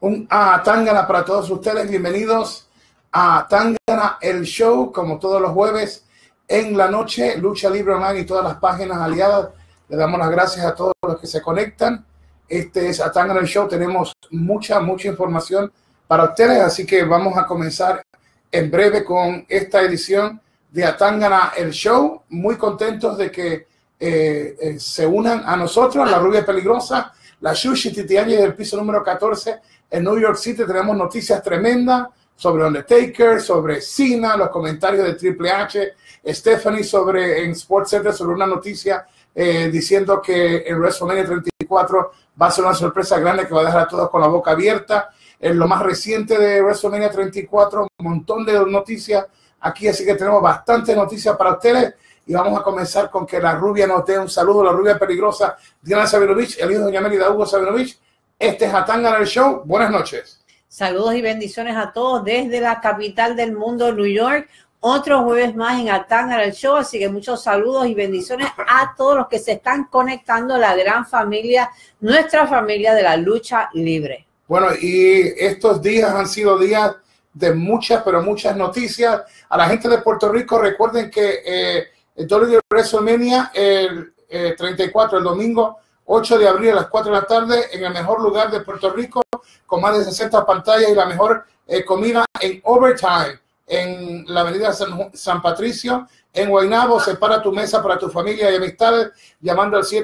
Un Tangana para todos ustedes. Bienvenidos a Tangana, el show, como todos los jueves en la noche, Lucha Libre Online y todas las páginas aliadas. Le damos las gracias a todos los que se conectan. Este es Tangana, el show. Tenemos mucha información para ustedes, así que vamos a comenzar en breve con esta edición de Tangana, el show. Muy contentos de que se unan a nosotros, la Rubia Peligrosa, la Xuxi Titiani del piso número 14 en New York City. Tenemos noticias tremendas sobre Undertaker, sobre Cena, los comentarios de Triple H, Stephanie en Sports Center sobre una noticia diciendo que en WrestleMania 34 va a ser una sorpresa grande que va a dejar a todos con la boca abierta. En lo más reciente de WrestleMania 34, un montón de noticias aquí, así que tenemos bastantes noticias para ustedes. Y vamos a comenzar con que la Rubia nos dé un saludo, la Rubia Peligrosa, Diana Sabinovich, el hijo de doña Melida Hugo Sabinovich. Este es Tangana el show. Buenas noches. Saludos y bendiciones a todos desde la capital del mundo, New York. Otro jueves más en Tangana el show, así que muchos saludos y bendiciones a todos los que se están conectando, la gran familia, nuestra familia de la lucha libre. Bueno, y estos días han sido días de muchas, pero muchas noticias. A la gente de Puerto Rico, recuerden que el WrestleMania el 34, el domingo 8 de abril a las 4 de la tarde, en el mejor lugar de Puerto Rico, con más de 60 pantallas y la mejor comida en overtime, en la avenida San Patricio, en Guaynabo. Separa tu mesa para tu familia y amistades, llamando al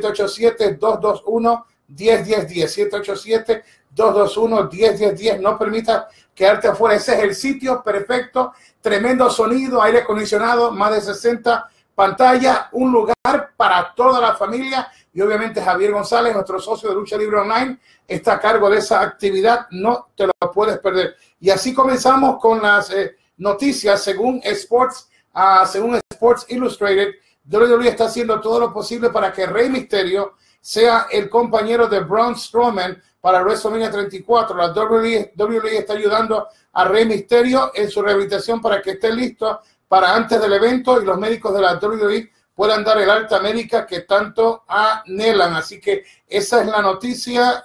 787-221-1010, 787-221-1010. No permitas quedarte afuera. Ese es el sitio perfecto. Tremendo sonido, aire acondicionado, más de 60 pantallas, un lugar para toda la familia. Y obviamente Javier González, nuestro socio de Lucha Libre Online, está a cargo de esa actividad. No te lo puedes perder. Y así comenzamos con las noticias. Según Sports Illustrated, WWE está haciendo todo lo posible para que Rey Mysterio sea el compañero de Braun Strowman para WrestleMania 34. La WWE está ayudando a Rey Mysterio en su rehabilitación para que esté listo para antes del evento y los médicos de la WWE puedan dar el alta médica que tanto anhelan. Así que esa es la noticia.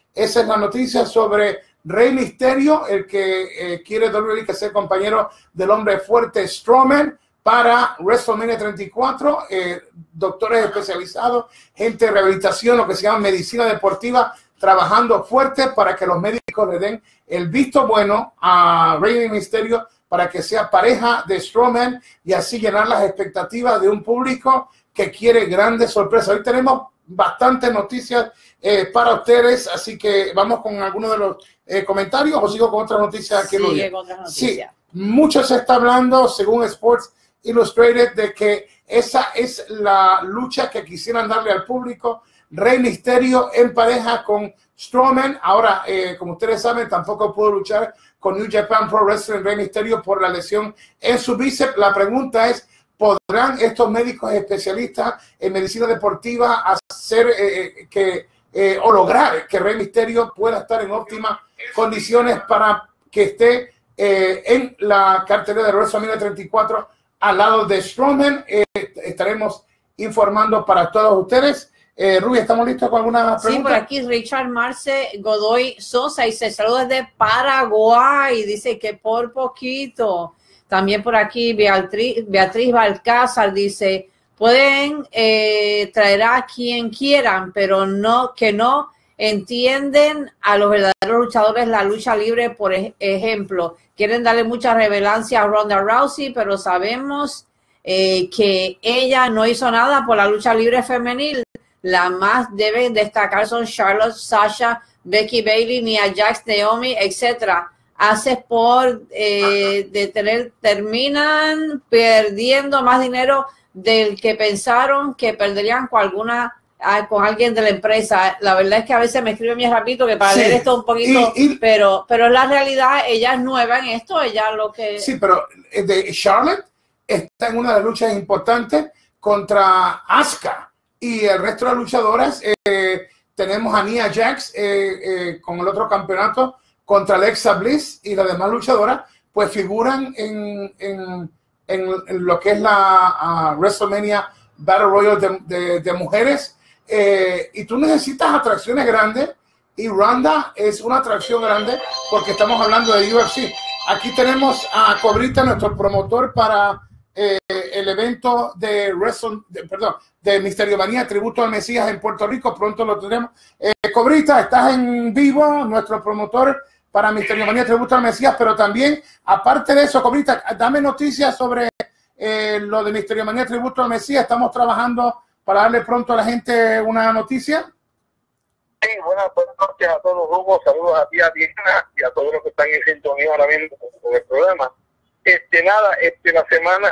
Sobre Rey Mysterio, el que quiere WWE que sea compañero del hombre fuerte Strowman para WrestleMania 34. Doctores especializados, gente de rehabilitación, lo que se llama medicina deportiva, trabajando fuerte para que los médicos le den el visto bueno a Rey Mysterio para que sea pareja de Strowman y así llenar las expectativas de un público que quiere grandes sorpresas. Hoy tenemos bastantes noticias para ustedes, así que vamos con algunos de los comentarios o sigo con otras noticias aquí. Sigue con otras noticias. Sí, mucho se está hablando, según Sports Illustrated, de que esa es la lucha que quisieran darle al público. Rey Mysterio en pareja con Strowman. Ahora, como ustedes saben, tampoco pudo luchar con New Japan Pro Wrestling Rey Mysterio por la lesión en su bíceps. La pregunta es, ¿podrán estos médicos especialistas en medicina deportiva hacer o lograr que Rey Mysterio pueda estar en óptimas condiciones para que esté en la cartelera de WrestleMania 34 al lado de Strowman? Estaremos informando para todos ustedes. Rubia, ¿estamos listos con alguna pregunta? Sí, por aquí Richard Marce Godoy Sosa y se saluda desde Paraguay. Dice que por poquito. También por aquí Beatriz Balcázar dice, pueden traer a quien quieran, pero no entienden a los verdaderos luchadores la lucha libre. Por ejemplo, quieren darle mucha relevancia a Ronda Rousey, pero sabemos que ella no hizo nada por la lucha libre femenil. La más deben destacar son Charlotte, Sasha, Becky Bailey, Nia Jax, Naomi, etcétera. Terminan perdiendo más dinero del que pensaron que perderían con alguien de la empresa. La verdad es que a veces me escribe mi rapito que para leer esto un poquito, pero la realidad, ella es nueva en esto, ella lo que... Sí, pero de Charlotte está en una de las luchas importantes contra Asuka. Y el resto de las luchadoras, tenemos a Nia Jax con el otro campeonato contra Alexa Bliss, y las demás luchadoras pues figuran en lo que es la WrestleMania Battle Royale de mujeres. Y tú necesitas atracciones grandes y Ronda es una atracción grande porque estamos hablando de UFC. Aquí tenemos a Cobrita, nuestro promotor para el evento de Misterio Manía, Tributo al Mesías en Puerto Rico. Pronto lo tendremos. Cobrita, estás en vivo, nuestro promotor para Misterio Manía, Tributo al Mesías, pero también, aparte de eso, Cobrita, dame noticias sobre lo de Misterio Manía, Tributo al Mesías. Estamos trabajando para darle pronto a la gente una noticia. Sí, buenas noches a todos, Hugo. Saludos a ti, a Diana, y a todos los que están en sintonía ahora mismo con el programa. La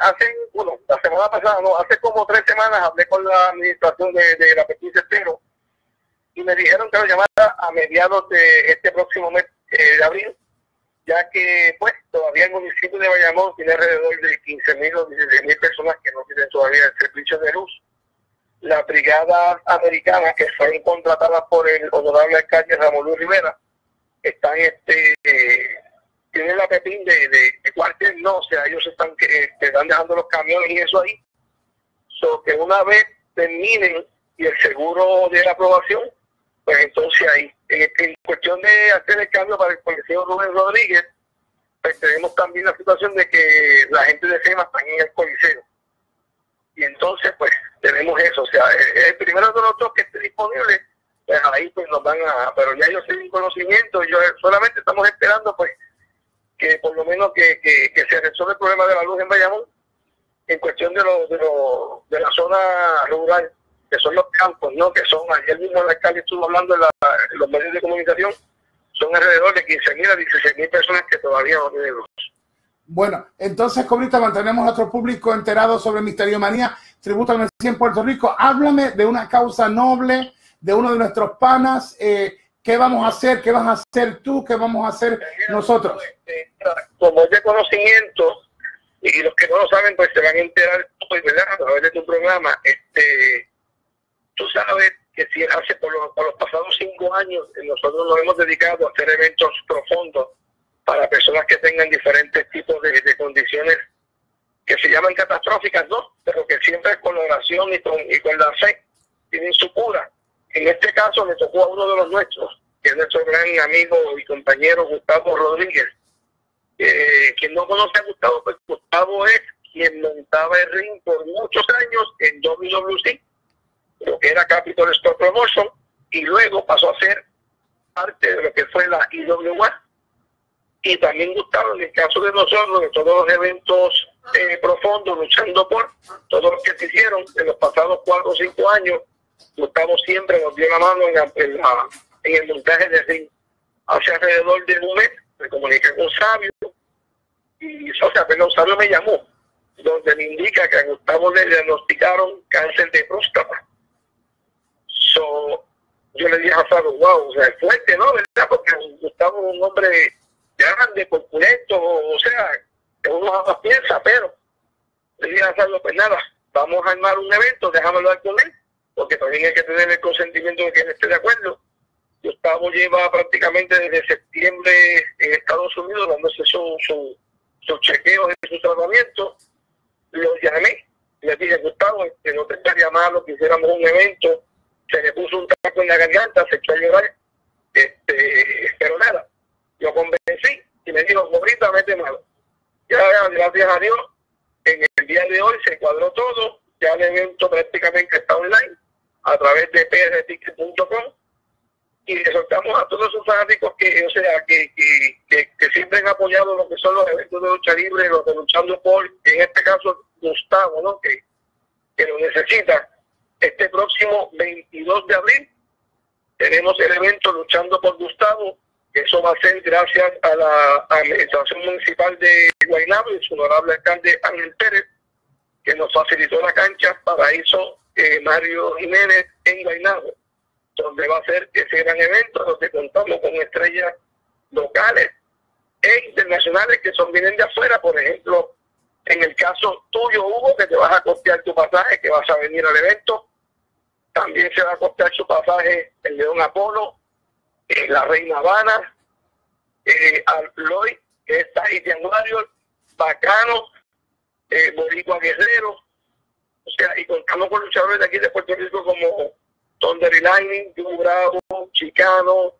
semana pasada, hace como 3 semanas hablé con la administración de la Petit Cestero y me dijeron que lo llamara a mediados de este próximo mes de abril, ya que pues todavía el municipio de Bayamón tiene alrededor de 15,000 o 16,000 personas que no tienen todavía el servicio de luz. Las brigadas americanas que fueron contratadas por el honorable alcalde Ramón Luis Rivera están tienen la pepín de cuartel, no, o sea, ellos están dejando los camiones y eso ahí. So que una vez terminen y el seguro de la aprobación, pues entonces ahí, en cuestión de hacer el cambio para el policía Rubén Rodríguez, pues tenemos también la situación de que la gente de FEMA está en el coliseo. Y entonces, pues, tenemos eso. O sea, el primero de los dos que esté disponible, pues ahí pues nos van a... Pero ya ellos tienen conocimiento, yo solamente estamos esperando, pues, que por lo menos que se resuelva el problema de la luz en Bayamón, en cuestión de la zona rural, que son los campos, ¿no? Que son, ayer mismo el alcalde estuvo hablando en los medios de comunicación, son alrededor de 15,000 a 16,000 personas que todavía no tienen luz. Bueno, entonces, Cobrita, mantenemos a nuestro público enterado sobre Misterio Manía, Tributo al Mesías en Puerto Rico. Háblame de una causa noble, de uno de nuestros panas. ¿Qué vamos a hacer? ¿Qué vas a hacer tú? ¿Qué vamos a hacer nosotros? Como es de conocimiento, y los que no lo saben, pues se van a enterar hoy, ¿verdad? A través de tu programa. Tú sabes que si hace por los pasados 5 años, nosotros nos hemos dedicado a hacer eventos profundos para personas que tengan diferentes tipos de condiciones que se llaman catastróficas, ¿no? Pero que siempre con la oración y con la fe tienen su cura. En este caso le tocó a uno de los nuestros, que es nuestro gran amigo y compañero Gustavo Rodríguez. Quien no conoce a Gustavo, pues Gustavo es quien montaba el ring por muchos años en WWC, lo que era Capitol Sport Promotion, y luego pasó a ser parte de lo que fue la IWA. Y también Gustavo, en el caso de nosotros, de todos los eventos profundos, luchando por todos los que se hicieron en los pasados 4 o 5 años, Gustavo siempre nos dio la mano en el montaje de ring. Hace alrededor de un mes me comuniqué con Sabio, y Sabio me llamó, donde me indica que a Gustavo le diagnosticaron cáncer de próstata. Yo le dije a Sabio, wow, o sea, es fuerte, ¿no? ¿Verdad? Porque Gustavo es un hombre grande, corpulento, o sea, que uno jamás piensa, pero le dije a Sabio, pues nada, vamos a armar un evento, déjame hablar con él, porque también hay que tener el consentimiento de que él esté de acuerdo. Gustavo lleva prácticamente desde septiembre en Estados Unidos dándose sus chequeos y su tratamiento. Lo llamé, le dije, Gustavo, no te estaría malo que hiciéramos un evento. Se le puso un taco en la garganta, se echó a llorar, pero nada, lo convencí y me dijo, Cobrita, mete mano. Ya, gracias a Dios, en el día de hoy se cuadró todo, ya el evento prácticamente está online a través de prticket.com, y exhortamos a todos sus fanáticos que siempre han apoyado lo que son los eventos de lucha libre, los de Luchando por, en este caso Gustavo, ¿no? que lo necesita. Este próximo 22 de abril tenemos el evento Luchando por Gustavo, que eso va a ser gracias a la administración municipal de Guaynabo y su honorable alcalde Ángel Pérez, que nos facilitó la cancha Paraíso Mario Jiménez en Guaynabo, donde va a ser ese gran evento, donde contamos con estrellas locales e internacionales que vienen de afuera. Por ejemplo, en el caso tuyo, Hugo, que te vas a costear tu pasaje, que vas a venir al evento, también se va a costear su pasaje el León Apolo, la Reina Habana, Lloyd, que es Tahitian Warrior, Bacano, Boricua Guerrero, o sea, y contamos con luchadores de aquí de Puerto Rico como Thunder y Lightning, Blue Bravo, Chicano,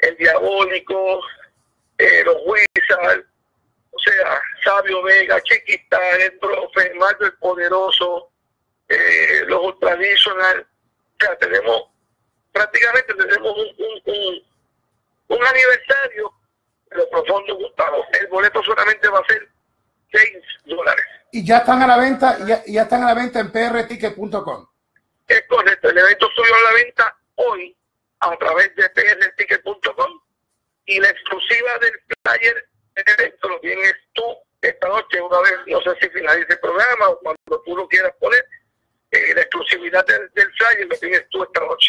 El Diabólico, los Wizards, o sea, Sabio Vega, Chiquita, el Profe, Marco el Poderoso, los Ultradicional. O sea, prácticamente tenemos un aniversario de los profundos Gustavo. El boleto solamente va a ser $6. Y ya están a la venta, ya están a la venta en prticket.com. Es correcto, el evento subió a la venta hoy a través de prticket.com y la exclusiva del flyer del evento lo tienes tú esta noche, una vez, no sé si finalice el programa o cuando tú lo quieras poner, la exclusividad del flyer lo tienes tú esta noche.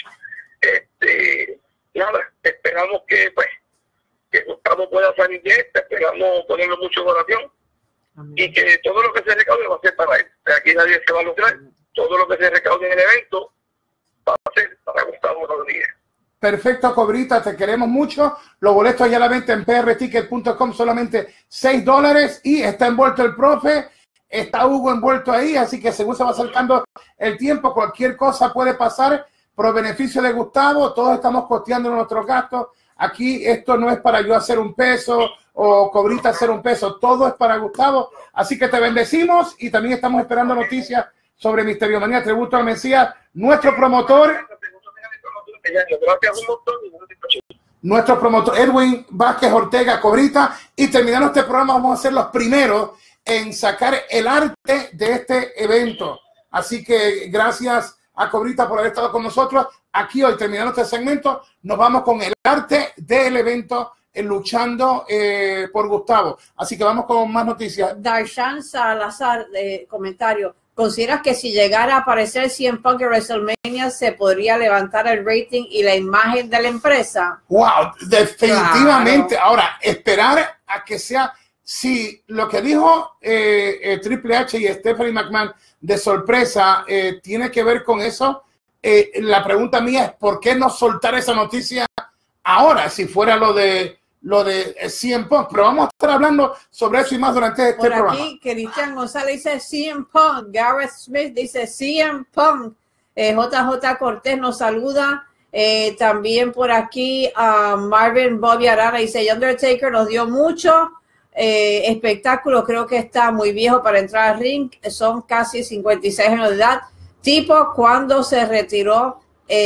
Nada, esperamos que Gustavo pueda salir de esta, esperamos ponerle mucho en oración. Amén. Y que todo lo que se recaude va a ser para él. Aquí nadie se va a lucrar. Todo lo que se recaude en el evento va a ser para Gustavo Rodríguez. Perfecto, Cobrita, te queremos mucho. Los boletos ya a la venta en prticket.com, solamente $6 y está envuelto el profe, está Hugo envuelto ahí, así que según se va acercando el tiempo, cualquier cosa puede pasar por beneficio de Gustavo. Todos estamos costeando nuestros gastos. Aquí esto no es para yo hacer un peso o Cobrita hacer un peso, todo es para Gustavo. Así que te bendecimos y también estamos esperando noticias sobre Misteriomanía, Tributo al Mesías. Nuestro promotor Edwin Vázquez Ortega, Cobrita, y terminando este programa vamos a ser los primeros en sacar el arte de este evento. Así que gracias a Cobrita por haber estado con nosotros. Aquí hoy, terminando este segmento, nos vamos con el arte del evento luchando por Gustavo. Así que vamos con más noticias. Darshan Salazar, comentario. ¿Consideras que si llegara a aparecer CM Punk en WrestleMania se podría levantar el rating y la imagen de la empresa? Wow, definitivamente. Claro. Ahora, esperar a que sea, si lo que dijo Triple H y Stephanie McMahon de sorpresa tiene que ver con eso, la pregunta mía es ¿por qué no soltar esa noticia ahora si fuera lo de CM Punk? Pero vamos a estar hablando sobre eso y más durante este programa. Por aquí, Cristian González dice CM Punk. Gareth Smith dice CM Punk. JJ Cortés nos saluda. También por aquí Marvin Bobby Arana dice Undertaker nos dio mucho espectáculo. Creo que está muy viejo para entrar al ring. Son casi 56 años de edad. Tipo cuando se retiró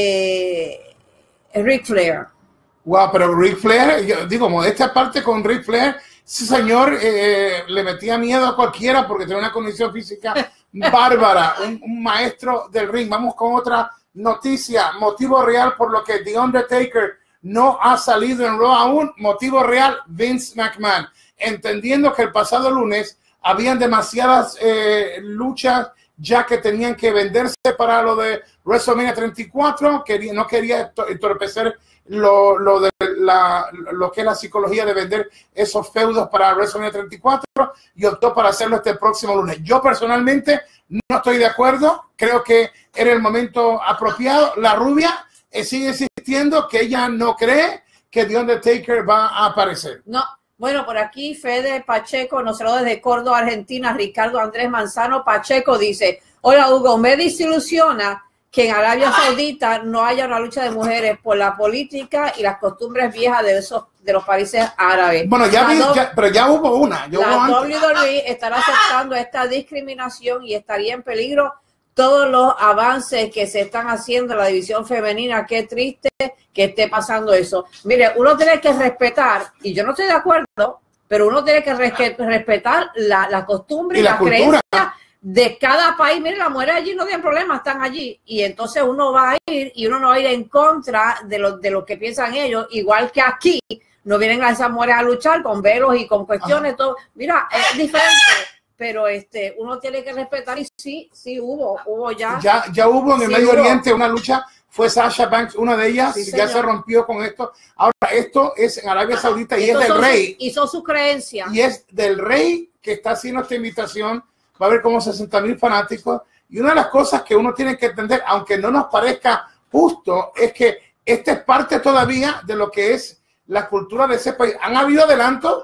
Ric Flair. Wow, pero Ric Flair, yo digo, modestia aparte con Ric Flair, ese señor le metía miedo a cualquiera porque tenía una condición física bárbara, un maestro del ring. Vamos con otra noticia, motivo real por lo que The Undertaker no ha salido en Raw aún, motivo real, Vince McMahon, entendiendo que el pasado lunes habían demasiadas luchas ya que tenían que venderse para lo de WrestleMania 34, no quería entorpecer lo que es la psicología de vender esos feudos para WrestleMania 34 y optó para hacerlo este próximo lunes. Yo personalmente no estoy de acuerdo, creo que era el momento apropiado. La rubia sigue insistiendo que ella no cree que The Undertaker va a aparecer. No. Bueno, por aquí Fede Pacheco nos saluda desde Córdoba, Argentina. Ricardo Andrés Manzano Pacheco dice, hola Hugo, me desilusiona que en Arabia Saudita no haya una lucha de mujeres por la política y las costumbres viejas de los países árabes. Bueno, pero ya hubo una. La WWE estará aceptando esta discriminación y estaría en peligro todos los avances que se están haciendo en la división femenina. Qué triste que esté pasando eso. Mire, uno tiene que respetar, y yo no estoy de acuerdo, pero uno tiene que respetar la costumbre y la creencia de cada país. Mire, las mujeres allí no tienen problema, están allí. Y entonces uno va a ir y uno no va a ir en contra de lo que piensan ellos, igual que aquí. No vienen a esas mujeres a luchar con velos y con cuestiones, todo. Mira, es diferente. Pero uno tiene que respetar y sí hubo ya. Ya hubo en el Medio Oriente una lucha, fue Sasha Banks, una de ellas, sí, ya se rompió con esto. Ahora, esto es en Arabia Saudita y es del rey. Hizo su creencia. Y es del rey que está haciendo esta invitación. Va a haber como 60,000 fanáticos. Y una de las cosas que uno tiene que entender, aunque no nos parezca justo, es que esta es parte todavía de lo que es la cultura de ese país. Han habido adelantos.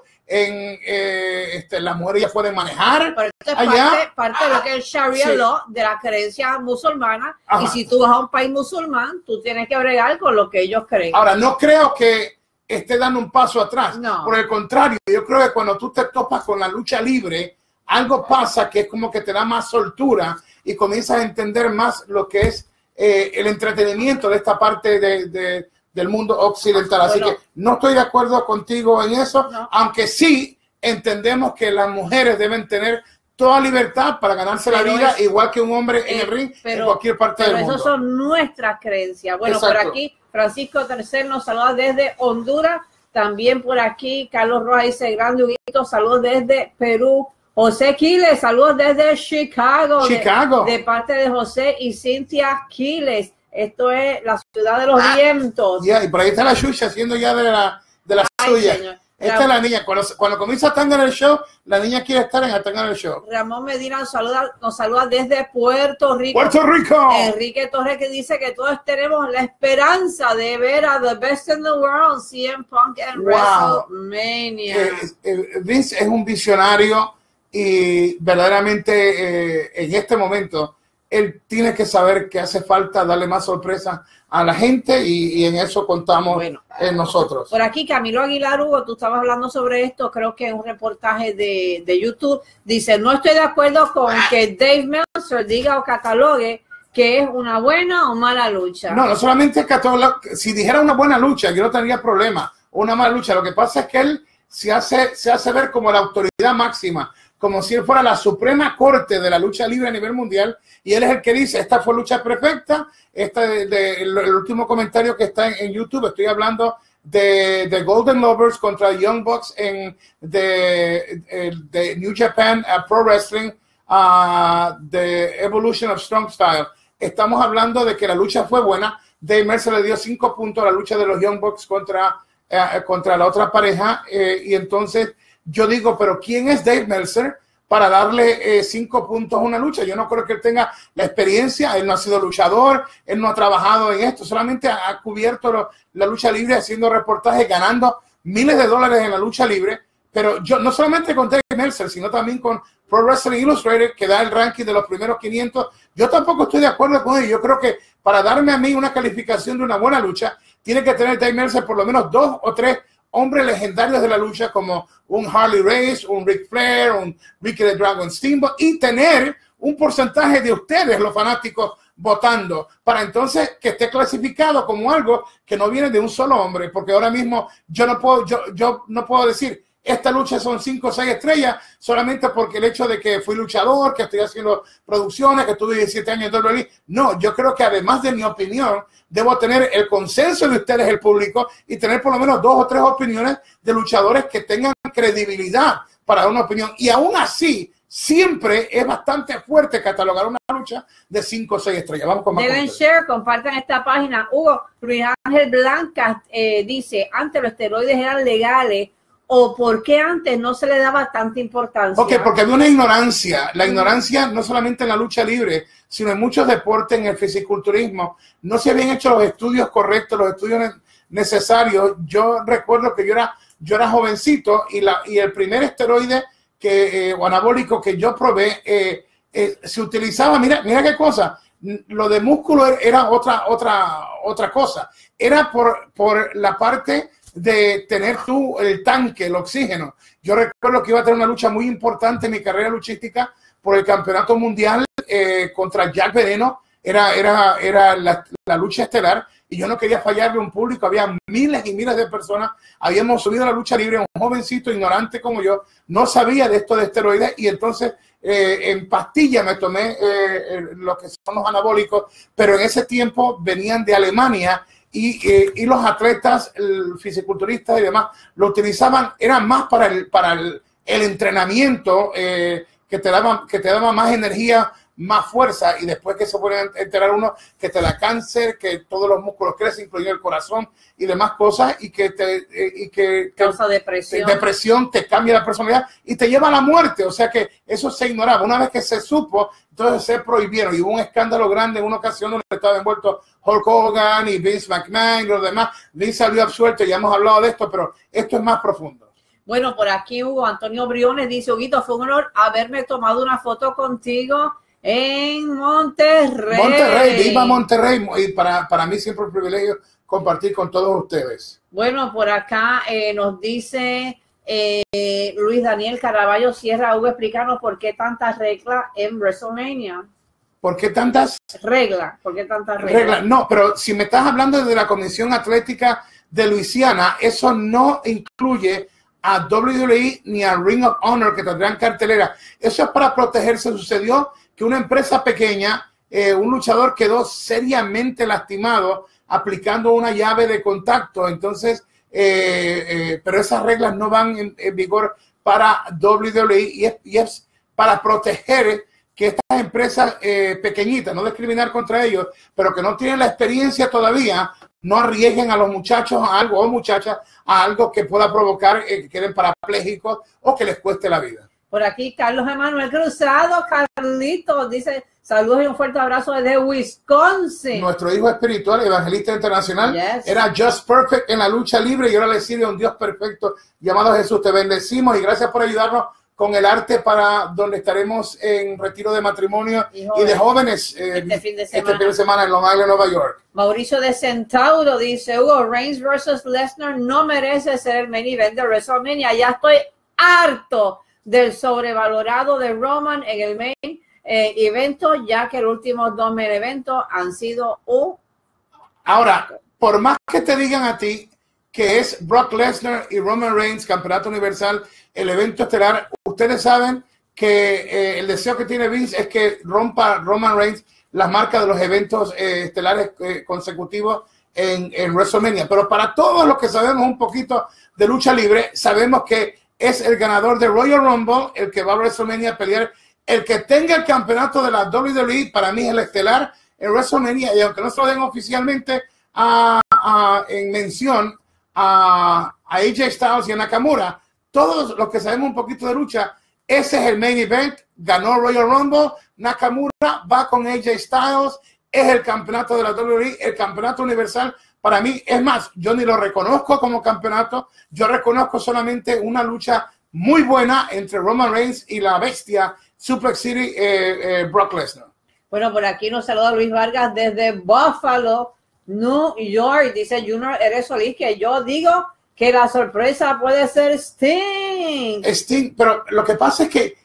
Las mujeres ya pueden manejar. Pero esto es parte de lo que es el Sharia law, de la creencia musulmana. Ajá. Y si tú vas a un país musulmán, tú tienes que bregar con lo que ellos creen. Ahora, no creo que esté dando un paso atrás. No. Por el contrario, yo creo que cuando tú te topas con la lucha libre, algo pasa que es como que te da más soltura y comienzas a entender más lo que es el entretenimiento de esta parte del mundo occidental. Así que no estoy de acuerdo contigo en eso, aunque sí entendemos que las mujeres deben tener toda libertad para ganarse la vida, igual que un hombre en el ring, en cualquier parte del mundo. Pero esas son nuestras creencias. Bueno, Exacto. por aquí Francisco III nos saluda desde Honduras. También por aquí Carlos Rojas dice, grande Huguito, saludos desde Perú. José Quiles, saludos desde Chicago. De parte de José y Cintia Quiles. Esto es la ciudad de los vientos. Y por ahí está la Xuxa haciendo ya de la suya. Señor. Esta es la niña. Cuando comienza Tanga en el show, la niña quiere estar en Tanga en el show. Ramón Medina nos saluda desde Puerto Rico. ¡Puerto Rico! Enrique Torres que dice que todos tenemos la esperanza de ver a The Best in the World, CM Punk en WrestleMania. Vince es un visionario y verdaderamente en este momento él tiene que saber que hace falta darle más sorpresa a la gente y en eso contamos en nosotros. Por aquí Camilo Aguilar, Hugo, tú estabas hablando sobre esto, creo que en un reportaje de YouTube, dice, no estoy de acuerdo con que Dave Meltzer diga o catalogue que es una buena o mala lucha. No solamente si dijera una buena lucha, yo no tendría problema, una mala lucha. Lo que pasa es que él se hace ver como la autoridad máxima, como si él fuera la suprema corte de la lucha libre a nivel mundial, y él es el que dice, esta fue lucha perfecta. El último comentario que está en YouTube, estoy hablando de Golden Lovers contra Young Bucks de New Japan Pro Wrestling, The Evolution of Strong Style. Estamos hablando de que la lucha fue buena. Dave Meltzer le dio 5 puntos a la lucha de los Young Bucks contra la otra pareja, y entonces yo digo, pero ¿quién es Dave Meltzer para darle 5 puntos a una lucha? Yo no creo que él tenga la experiencia, él no ha sido luchador, él no ha trabajado en esto, solamente ha cubierto la lucha libre haciendo reportajes, ganando miles de dólares en la lucha libre. Pero yo no solamente con Dave Meltzer, sino también con Pro Wrestling Illustrated, que da el ranking de los primeros 500. Yo tampoco estoy de acuerdo con él. Yo creo que para darme a mí una calificación de una buena lucha, tiene que tener Dave Meltzer por lo menos 2 o 3 hombres legendarios de la lucha, como un Harley Race, un Ric Flair, un Ricky the Dragon Steamboat, y tener un porcentaje de ustedes, los fanáticos, votando, para entonces que esté clasificado como algo que no viene de un solo hombre, porque ahora mismo yo no puedo decir, esta lucha son 5 o 6 estrellas, solamente porque el hecho de que fui luchador, que estoy haciendo producciones, que tuve 17 años en WWE. No, yo creo que además de mi opinión, debo tener el consenso de ustedes, el público, y tener por lo menos 2 o 3 opiniones de luchadores que tengan credibilidad para dar una opinión. Y aún así, siempre es bastante fuerte catalogar una lucha de 5 o 6 estrellas. Vamos con más. Deben share, compartan esta página. Hugo, Luis Ángel Blanca dice, antes los esteroides eran legales, o por qué antes no se le daba tanta importancia. Ok, porque había una ignorancia. La ignorancia no solamente en la lucha libre, sino en muchos deportes, en el fisiculturismo. No se habían hecho los estudios correctos, los estudios necesarios. Yo recuerdo que yo era jovencito y el primer esteroide o anabólico que yo probé se utilizaba, mira qué cosa, lo de músculo era otra cosa. Era por la parte de tener tú el tanque, el oxígeno. Yo recuerdo que iba a tener una lucha muy importante en mi carrera luchística por el campeonato mundial contra Jack Veneno. Era la lucha estelar y yo no quería fallarle a un público. Había miles y miles de personas. Habíamos subido a la lucha libre. Un jovencito ignorante como yo no sabía de esto de esteroides, y entonces en pastilla me tomé lo que son los anabólicos, pero en ese tiempo venían de Alemania. Y los atletas, fisiculturistas y demás, lo utilizaban, eran más para el entrenamiento, que te daba más energía, más fuerza, y después que se puede enterar uno que te da cáncer, que todos los músculos crecen, incluyendo el corazón y demás cosas, y que causa depresión, te cambia la personalidad y te lleva a la muerte. O sea que eso se ignoraba. Una vez que se supo, entonces se prohibieron, y hubo un escándalo grande en una ocasión donde estaba envuelto Hulk Hogan y Vince McMahon y los demás. Vince salió absuelto, ya hemos hablado de esto, pero esto es más profundo. Bueno, por aquí Hugo Antonio Briones dice, Huguito, fue un honor haberme tomado una foto contigo en Monterrey. Viva Monterrey. Y para mí siempre un privilegio compartir con todos ustedes. Bueno, por acá nos dice Luis Daniel Caraballo Sierra, Hugo, explícanos por qué tantas reglas en WrestleMania. ¿Por qué tantas reglas? ¿Por qué tantas reglas? No, pero si me estás hablando de la Comisión Atlética de Luisiana, eso no incluye a WWE ni a Ring of Honor, que tendrán cartelera. Eso es para protegerse. Sucedió que una empresa pequeña, un luchador quedó seriamente lastimado aplicando una llave de contacto. Entonces, pero esas reglas no van en vigor para WWE y es para proteger que estas empresas pequeñitas, no discriminar contra ellos, pero que no tienen la experiencia todavía, no arriesguen a los muchachos a algo o muchachas a algo que pueda provocar que queden parapléjicos o que les cueste la vida. Por aquí Carlos Emanuel Cruzado, Carlitos, dice saludos y un fuerte abrazo desde Wisconsin. Nuestro hijo espiritual, evangelista internacional, yes, era just perfect en la lucha libre y ahora le sirve a un Dios perfecto llamado Jesús. Te bendecimos y gracias por ayudarnos con el arte para donde estaremos en retiro de matrimonio y de jóvenes este fin de semana en Long Island, Nueva York. Mauricio de Centauro dice, Hugo, Reigns versus Lesnar no merece ser el main event de WrestleMania. Ya estoy harto del sobrevalorado de Roman en el main evento, ya que los últimos dos main eventos han sido un... Ahora, por más que te digan a ti que es Brock Lesnar y Roman Reigns, campeonato universal, el evento estelar, ustedes saben que el deseo que tiene Vince es que rompa Roman Reigns las marcas de los eventos estelares consecutivos en WrestleMania. Pero para todos los que sabemos un poquito de lucha libre, sabemos que es el ganador de Royal Rumble, el que va a WrestleMania a pelear. El que tenga el campeonato de la WWE, para mí es el estelar en WrestleMania. Y aunque no se lo den oficialmente en mención a AJ Styles y a Nakamura, todos los que sabemos un poquito de lucha, ese es el main event. Ganó Royal Rumble, Nakamura va con AJ Styles, es el campeonato de la WWE, el campeonato universal. Para mí, es más, yo ni lo reconozco como campeonato, yo reconozco solamente una lucha muy buena entre Roman Reigns y la bestia Suplex City, Brock Lesnar. Bueno, por aquí nos saluda Luis Vargas desde Buffalo, New York. Dice Junior, eres solís, que yo digo que la sorpresa puede ser Sting. Sting, pero lo que pasa es que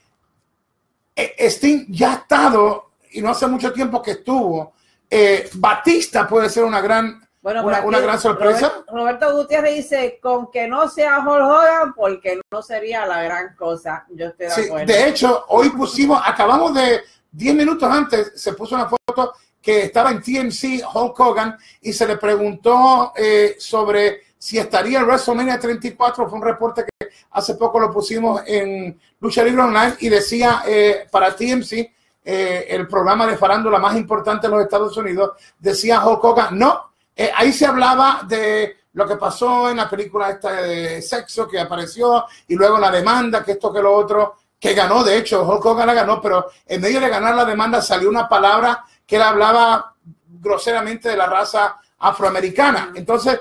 Sting ya ha estado, y no hace mucho tiempo que estuvo. Batista puede ser una gran, una gran sorpresa. Roberto Gutiérrez dice, con que no sea Hulk Hogan, porque no sería la gran cosa. Yo estoy de acuerdo. De hecho, hoy acabamos de 10 minutos antes, se puso una foto que estaba en TMC, Hulk Hogan, y se le preguntó sobre si estaría en WrestleMania 34. Fue un reporte que hace poco lo pusimos en Lucha Libre Online y decía para TMC, el programa de farándula más importante de los Estados Unidos, decía Hulk Hogan, no. Ahí se hablaba de lo que pasó en la película esta de sexo que apareció y luego la demanda, que esto, que lo otro, que ganó. De hecho, Hulk Hogan la ganó, pero en medio de ganar la demanda salió una palabra que él hablaba groseramente de la raza afroamericana. Entonces,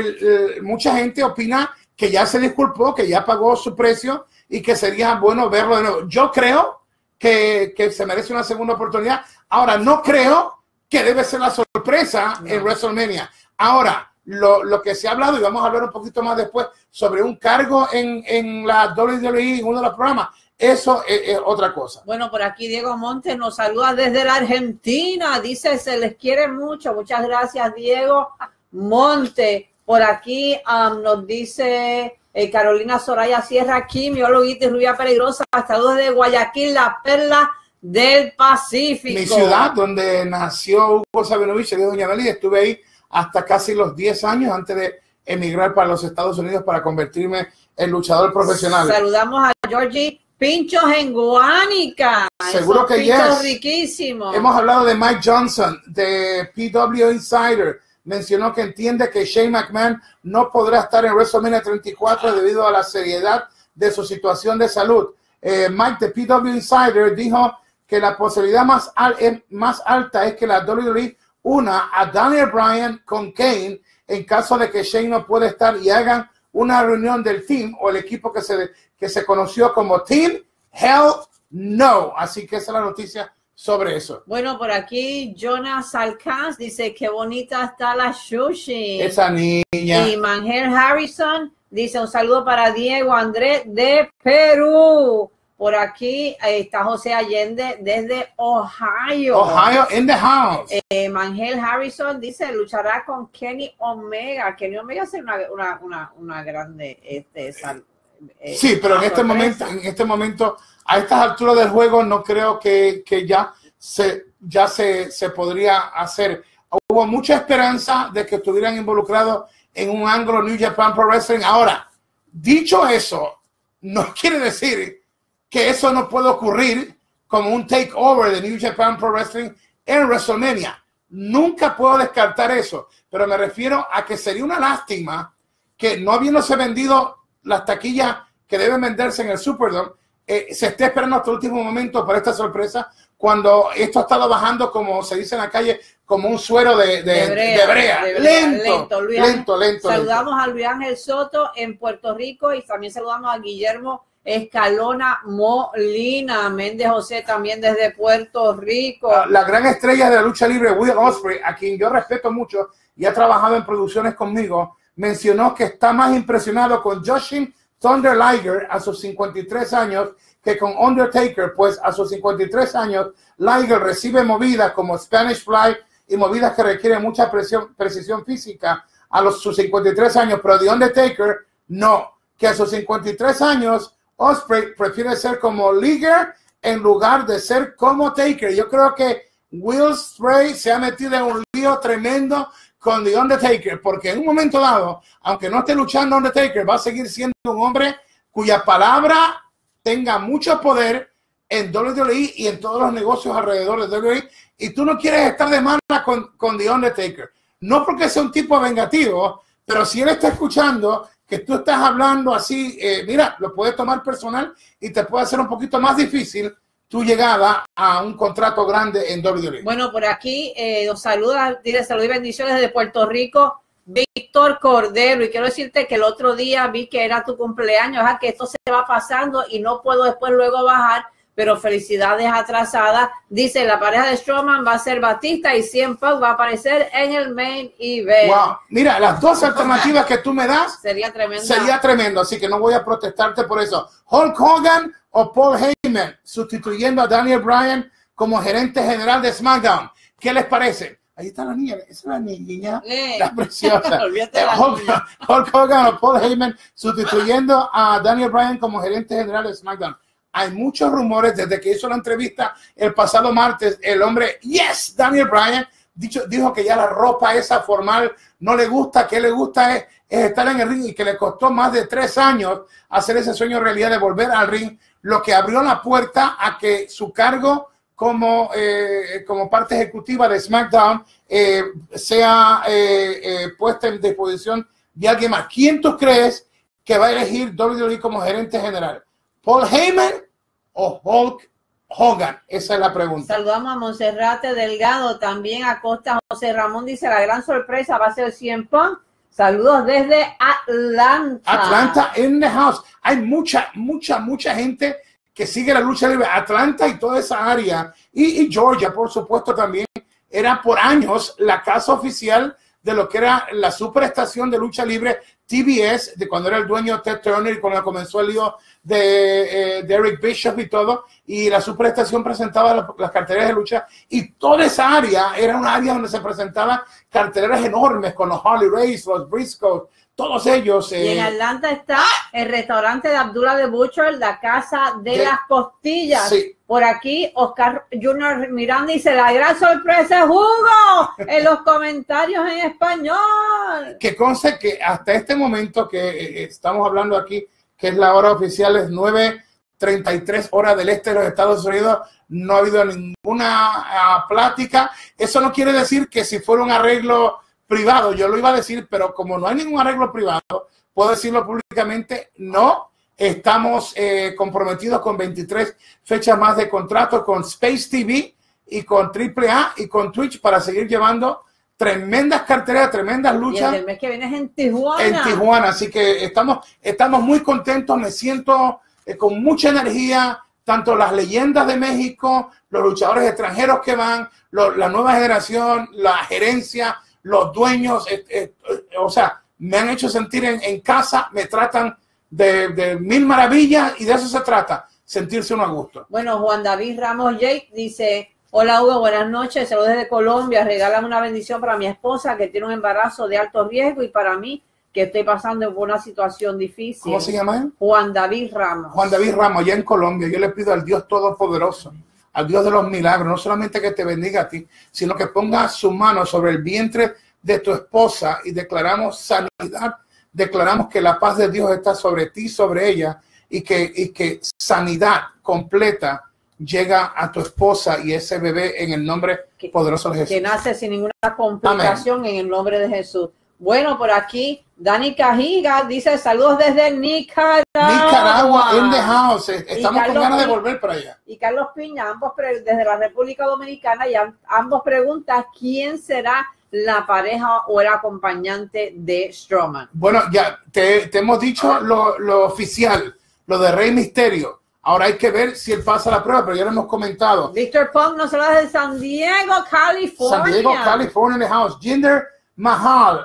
mucha gente opina que ya se disculpó, que ya pagó su precio y que sería bueno verlo de nuevo. Yo creo que se merece una segunda oportunidad. Ahora, no creo que debe ser la sorpresa en WrestleMania. Ahora, lo que se ha hablado, y vamos a hablar un poquito más después, sobre un cargo en la WWE, en uno de los programas, eso es otra cosa. Bueno, por aquí Diego Montes nos saluda desde la Argentina. Dice, se les quiere mucho. Muchas gracias, Diego Monte. Por aquí nos dice Carolina Soraya Sierra, quimiologista y rubia peligrosa. Saludos de Guayaquil, la perla del Pacífico. Mi ciudad, donde nació Hugo Sabinovich, de Doña Meli. Estuve ahí hasta casi los 10 años antes de emigrar para los Estados Unidos para convertirme en luchador profesional. Saludamos a Georgie Pinchos en Guánica. Seguro que pinchos riquísimos. Hemos hablado de Mike Johnson, de PW Insider. Mencionó que entiende que Shane McMahon no podrá estar en WrestleMania 34 debido a la seriedad de su situación de salud. Mike de PW Insider dijo que la posibilidad más alta es que la WWE una a Daniel Bryan con Kane en caso de que Shane no pueda estar y hagan una reunión del team o el equipo que se conoció como Team Hell No. Así que esa es la noticia sobre eso. Bueno, por aquí Jonas Alcaz dice qué bonita está la sushi. Esa niña. Y Mangel Harrison dice un saludo para Diego Andrés de Perú. Por aquí está José Allende desde Ohio. Ohio in the house. Mangel Harrison dice luchará con Kenny Omega. Kenny Omega es una grande sí, pero en este momento, a estas alturas del juego, no creo que ya se podría hacer. Hubo mucha esperanza de que estuvieran involucrados en un ángulo New Japan Pro Wrestling. Ahora, dicho eso, no quiere decir que eso no puede ocurrir como un takeover de New Japan Pro Wrestling en WrestleMania. Nunca puedo descartar eso, pero me refiero a que sería una lástima que no habiéndose vendido las taquillas que deben venderse en el Superdome, se esté esperando hasta el último momento para esta sorpresa, cuando esto ha estado bajando, como se dice en la calle, como un suero de brea. Lento. Saludamos a Luis Ángel Soto en Puerto Rico y también saludamos a Guillermo Escalona Molina, Méndez José también desde Puerto Rico. La gran estrella de la lucha libre, Will Ospreay, a quien yo respeto mucho y ha trabajado en producciones conmigo, mencionó que está más impresionado con Jushin Thunder Liger a sus 53 años que con Undertaker, pues a sus 53 años Liger recibe movidas como Spanish Fly y movidas que requieren mucha precisión física a sus 53 años, pero The Undertaker no, que a sus 53 años Ospreay prefiere ser como Liger en lugar de ser como Taker. Yo creo que Will Ospreay se ha metido en un lío tremendo con The Undertaker, porque en un momento dado, aunque no esté luchando Undertaker, va a seguir siendo un hombre cuya palabra tenga mucho poder en WWE y en todos los negocios alrededor de WWE, y tú no quieres estar de mala con The Undertaker. No porque sea un tipo vengativo, pero si él está escuchando que tú estás hablando así, mira, lo puedes tomar personal y te puede hacer un poquito más difícil tu llegada a un contrato grande en WWE. Bueno, por aquí nos saluda, dice salud y bendiciones desde Puerto Rico, Víctor Cordero, y quiero decirte que el otro día vi que era tu cumpleaños, que esto se va pasando y no puedo después luego bajar, pero felicidades atrasadas. Dice, la pareja de Strowman va a ser Batista y CM Punk va a aparecer en el main event. Wow, mira, las dos alternativas que tú me das sería tremendo, así que no voy a protestarte por eso. Hulk Hogan o Paul Heyman sustituyendo a Daniel Bryan como gerente general de SmackDown. ¿Qué les parece? Ahí está la niña, esa es la niña, la preciosa. Hulk Hogan o Paul Heyman sustituyendo a Daniel Bryan como gerente general de SmackDown. Hay muchos rumores desde que hizo la entrevista el pasado martes. El hombre, Daniel Bryan, dijo que ya la ropa esa formal no le gusta, que le gusta es estar en el ring, y que le costó más de 3 años hacer ese sueño realidad de volver al ring, lo que abrió la puerta a que su cargo como parte ejecutiva de SmackDown sea puesta en disposición de alguien más. ¿Quién tú crees que va a elegir WWE como gerente general? ¿Paul Heyman o Hulk Hogan? Esa es la pregunta. Saludamos a Monserrate Delgado, también a Costa José Ramón, dice la gran sorpresa va a ser CM Punk. Saludos desde Atlanta. Atlanta in the house. Hay mucha gente que sigue la lucha libre. Atlanta y toda esa área, y Georgia, por supuesto, también era por años la casa oficial de lo que era la superestación de lucha libre TBS, de cuando era el dueño Ted Turner y cuando comenzó el lío de Eric Bischoff y todo, y la superestación presentaba las carteleras de lucha, y toda esa área era un área donde se presentaban carteleras enormes con los Harley Race, los Briscoes, todos ellos. Y en Atlanta está el restaurante de Abdullah the Butcher, la casa de las costillas. Sí. Por aquí, Oscar Junior Miranda dice, la gran sorpresa es Hugo en los comentarios en español. Que conste que hasta este momento que estamos hablando aquí, que es la hora oficial, es 9:33 horas del este de los Estados Unidos, no ha habido ninguna plática. Eso no quiere decir que si fuera un arreglo privado, yo lo iba a decir, pero como no hay ningún arreglo privado, puedo decirlo públicamente, no. Estamos comprometidos con 23 fechas más de contrato con Space TV y con AAA y con Twitch para seguir llevando tremendas carteras, tremendas luchas. Y el mes que viene es en Tijuana. En Tijuana, así que estamos muy contentos, me siento con mucha energía. tanto las leyendas de México, los luchadores extranjeros que van, la nueva generación, la gerencia, los dueños, o sea, me han hecho sentir en casa, me tratan de mil maravillas y de eso se trata, sentirse uno a gusto. Bueno, Juan David Ramos Jake dice, hola Hugo, buenas noches, saludos desde Colombia, regálame una bendición para mi esposa que tiene un embarazo de alto riesgo y para mí que estoy pasando por una situación difícil. ¿Cómo se llama él? Juan David Ramos. Juan David Ramos, allá en Colombia. Yo le pido al Dios Todopoderoso, al Dios de los milagros, no solamente que te bendiga a ti, sino que ponga su mano sobre el vientre de tu esposa y declaramos sanidad, declaramos que la paz de Dios está sobre ti, sobre ella y que sanidad completa llega a tu esposa y ese bebé en el nombre poderoso de Jesús. Que nace sin ninguna complicación. Amén. En el nombre de Jesús. Bueno, por aquí, Dani Cajiga dice saludos desde Nicaragua. Nicaragua, in the house. Estamos con ganas de volver para allá. Y Carlos Piña, ambos desde la República Dominicana, y ambos preguntan quién será la pareja o el acompañante de Strowman. Bueno, ya te hemos dicho lo oficial, lo de Rey Misterio. Ahora hay que ver si él pasa la prueba, pero ya lo hemos comentado. Víctor Punk nos habla desde San Diego, California. San Diego, California, in the house. Jinder Mahal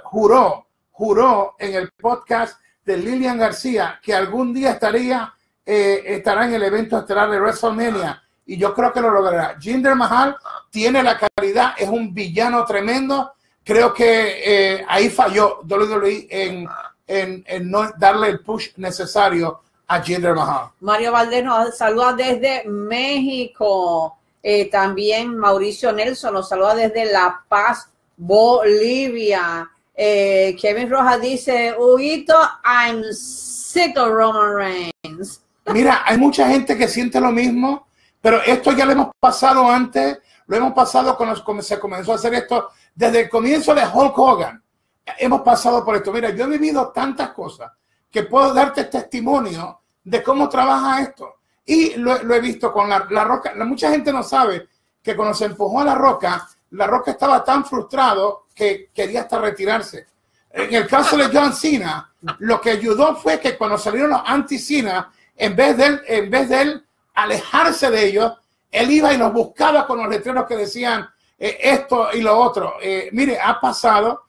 juró en el podcast de Lilian García que algún día estará en el evento estelar de WrestleMania y yo creo que lo logrará. Jinder Mahal tiene la calidad, es un villano tremendo. Creo que ahí falló WWE en no darle el push necesario a Jinder Mahal. Mario Valdés nos saluda desde México. También Mauricio Nelson nos saluda desde La Paz, Bolivia. Kevin Rojas dice, Huguito, I'm sick of Roman Reigns. Mira, hay mucha gente que siente lo mismo, pero esto ya lo hemos pasado antes, lo hemos pasado cuando se comenzó a hacer esto, desde el comienzo de Hulk Hogan. Hemos pasado por esto. Mira, yo he vivido tantas cosas que puedo darte testimonio de cómo trabaja esto. Y lo he visto con la Roca. Mucha gente no sabe que cuando se empujó a la Roca estaba tan frustrado que quería hasta retirarse. En el caso de John Cena, lo que ayudó fue que cuando salieron los anti-Cena, en vez de él alejarse de ellos, él iba y los buscaba con los letreros que decían esto y lo otro. Mire, ha pasado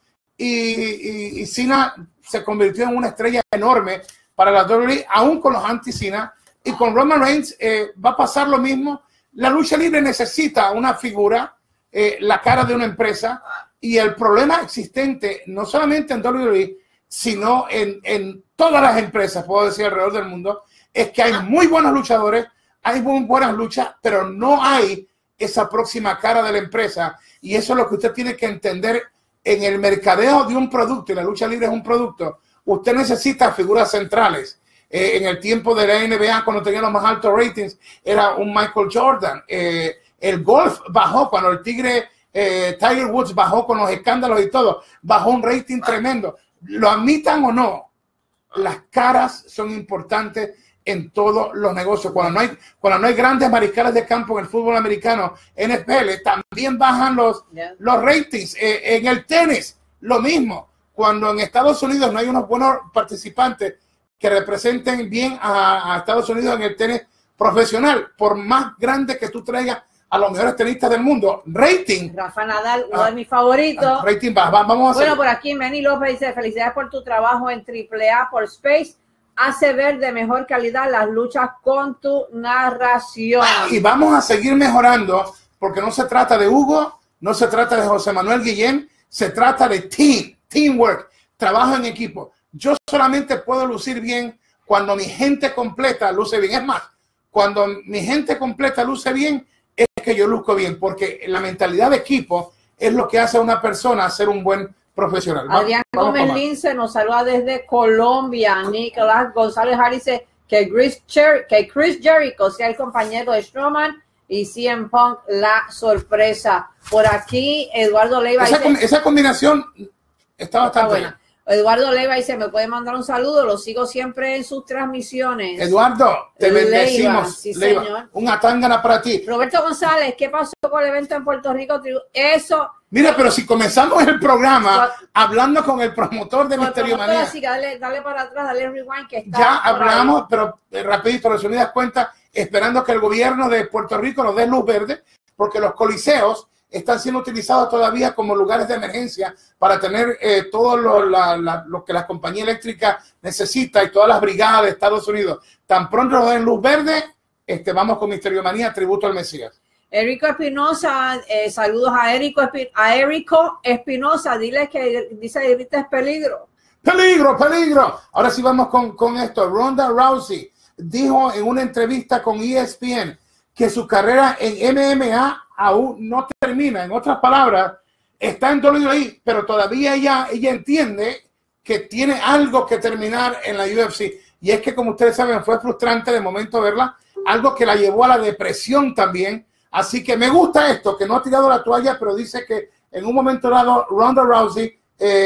y Cena se convirtió en una estrella enorme para la WWE, aún con los anti-Cena. Y con Roman Reigns va a pasar lo mismo. La lucha libre necesita una figura, la cara de una empresa, y el problema existente no solamente en WWE sino en todas las empresas, puedo decir alrededor del mundo, es que hay muy buenos luchadores, hay muy buenas luchas, pero no hay esa próxima cara de la empresa, y eso es lo que usted tiene que entender en el mercadeo de un producto, y la lucha libre es un producto. Usted necesita figuras centrales. En el tiempo de la NBA, cuando tenía los más altos ratings, era un Michael Jordan. El golf bajó cuando el tigre Tiger Woods bajó con los escándalos y todo. Bajó un rating tremendo. Lo admitan o no, las caras son importantes en todos los negocios. Cuando no hay grandes mariscales de campo en el fútbol americano, NFL, también bajan los ratings. En el tenis, lo mismo. Cuando en Estados Unidos no hay unos buenos participantes que representen bien a Estados Unidos en el tenis profesional, por más grande que tú traigas a los mejores tenistas del mundo, rating. Rafa Nadal, uno de mis favoritos. Rating baja. Vamos a hacer. Bueno, por aquí Manny López dice, felicidades por tu trabajo en AAA por Space. Hace ver de mejor calidad las luchas con tu narración. Y vamos a seguir mejorando, porque no se trata de Hugo, no se trata de José Manuel Guillén, se trata de teamwork, trabajo en equipo. Yo solamente puedo lucir bien cuando mi gente completa luce bien. Es más, cuando mi gente completa luce bien, es que yo luzco bien, porque la mentalidad de equipo es lo que hace a una persona ser un buen profesional. Adrián Gómez Lince nos saluda desde Colombia. Nicolás González Harris dice que Chris Jericho sea el compañero de Strowman y CM Punk la sorpresa. Por aquí Eduardo Leiva esa combinación está bastante buena. Eduardo Leiva dice, me puede mandar un saludo, lo sigo siempre en sus transmisiones. Eduardo, te bendecimos. Sí, Leiva, señor. Una tángana para ti. Roberto González, ¿qué pasó con el evento en Puerto Rico? Eso. Mira, pero si comenzamos el programa hablando con el promotor de Misterio Manía. Dale para atrás, dale rewind que está. Ya hablamos, pero rapidito, resumidas cuentas, esperando que el gobierno de Puerto Rico nos dé luz verde, porque los coliseos están siendo utilizados todavía como lugares de emergencia para tener todo lo que la compañía eléctrica necesita y todas las brigadas de Estados Unidos. Tan pronto nos den luz verde, vamos con Misteriomanía, tributo al Mesías. Érico Espinosa, saludos a Érico Espinosa, dile que dice grita es peligro. ¡Peligro, peligro! Ahora sí vamos con esto. Ronda Rousey dijo en una entrevista con ESPN que su carrera en MMA aún no termina. En otras palabras, está en WWE, pero todavía ella entiende que tiene algo que terminar en la UFC. Y es que, como ustedes saben, fue frustrante de momento verla, algo que la llevó a la depresión también. Así que me gusta esto, que no ha tirado la toalla, pero dice que en un momento dado Ronda Rousey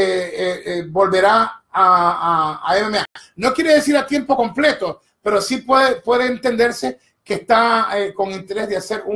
volverá a MMA. No quiere decir a tiempo completo, pero sí puede entenderse que está con interés de hacer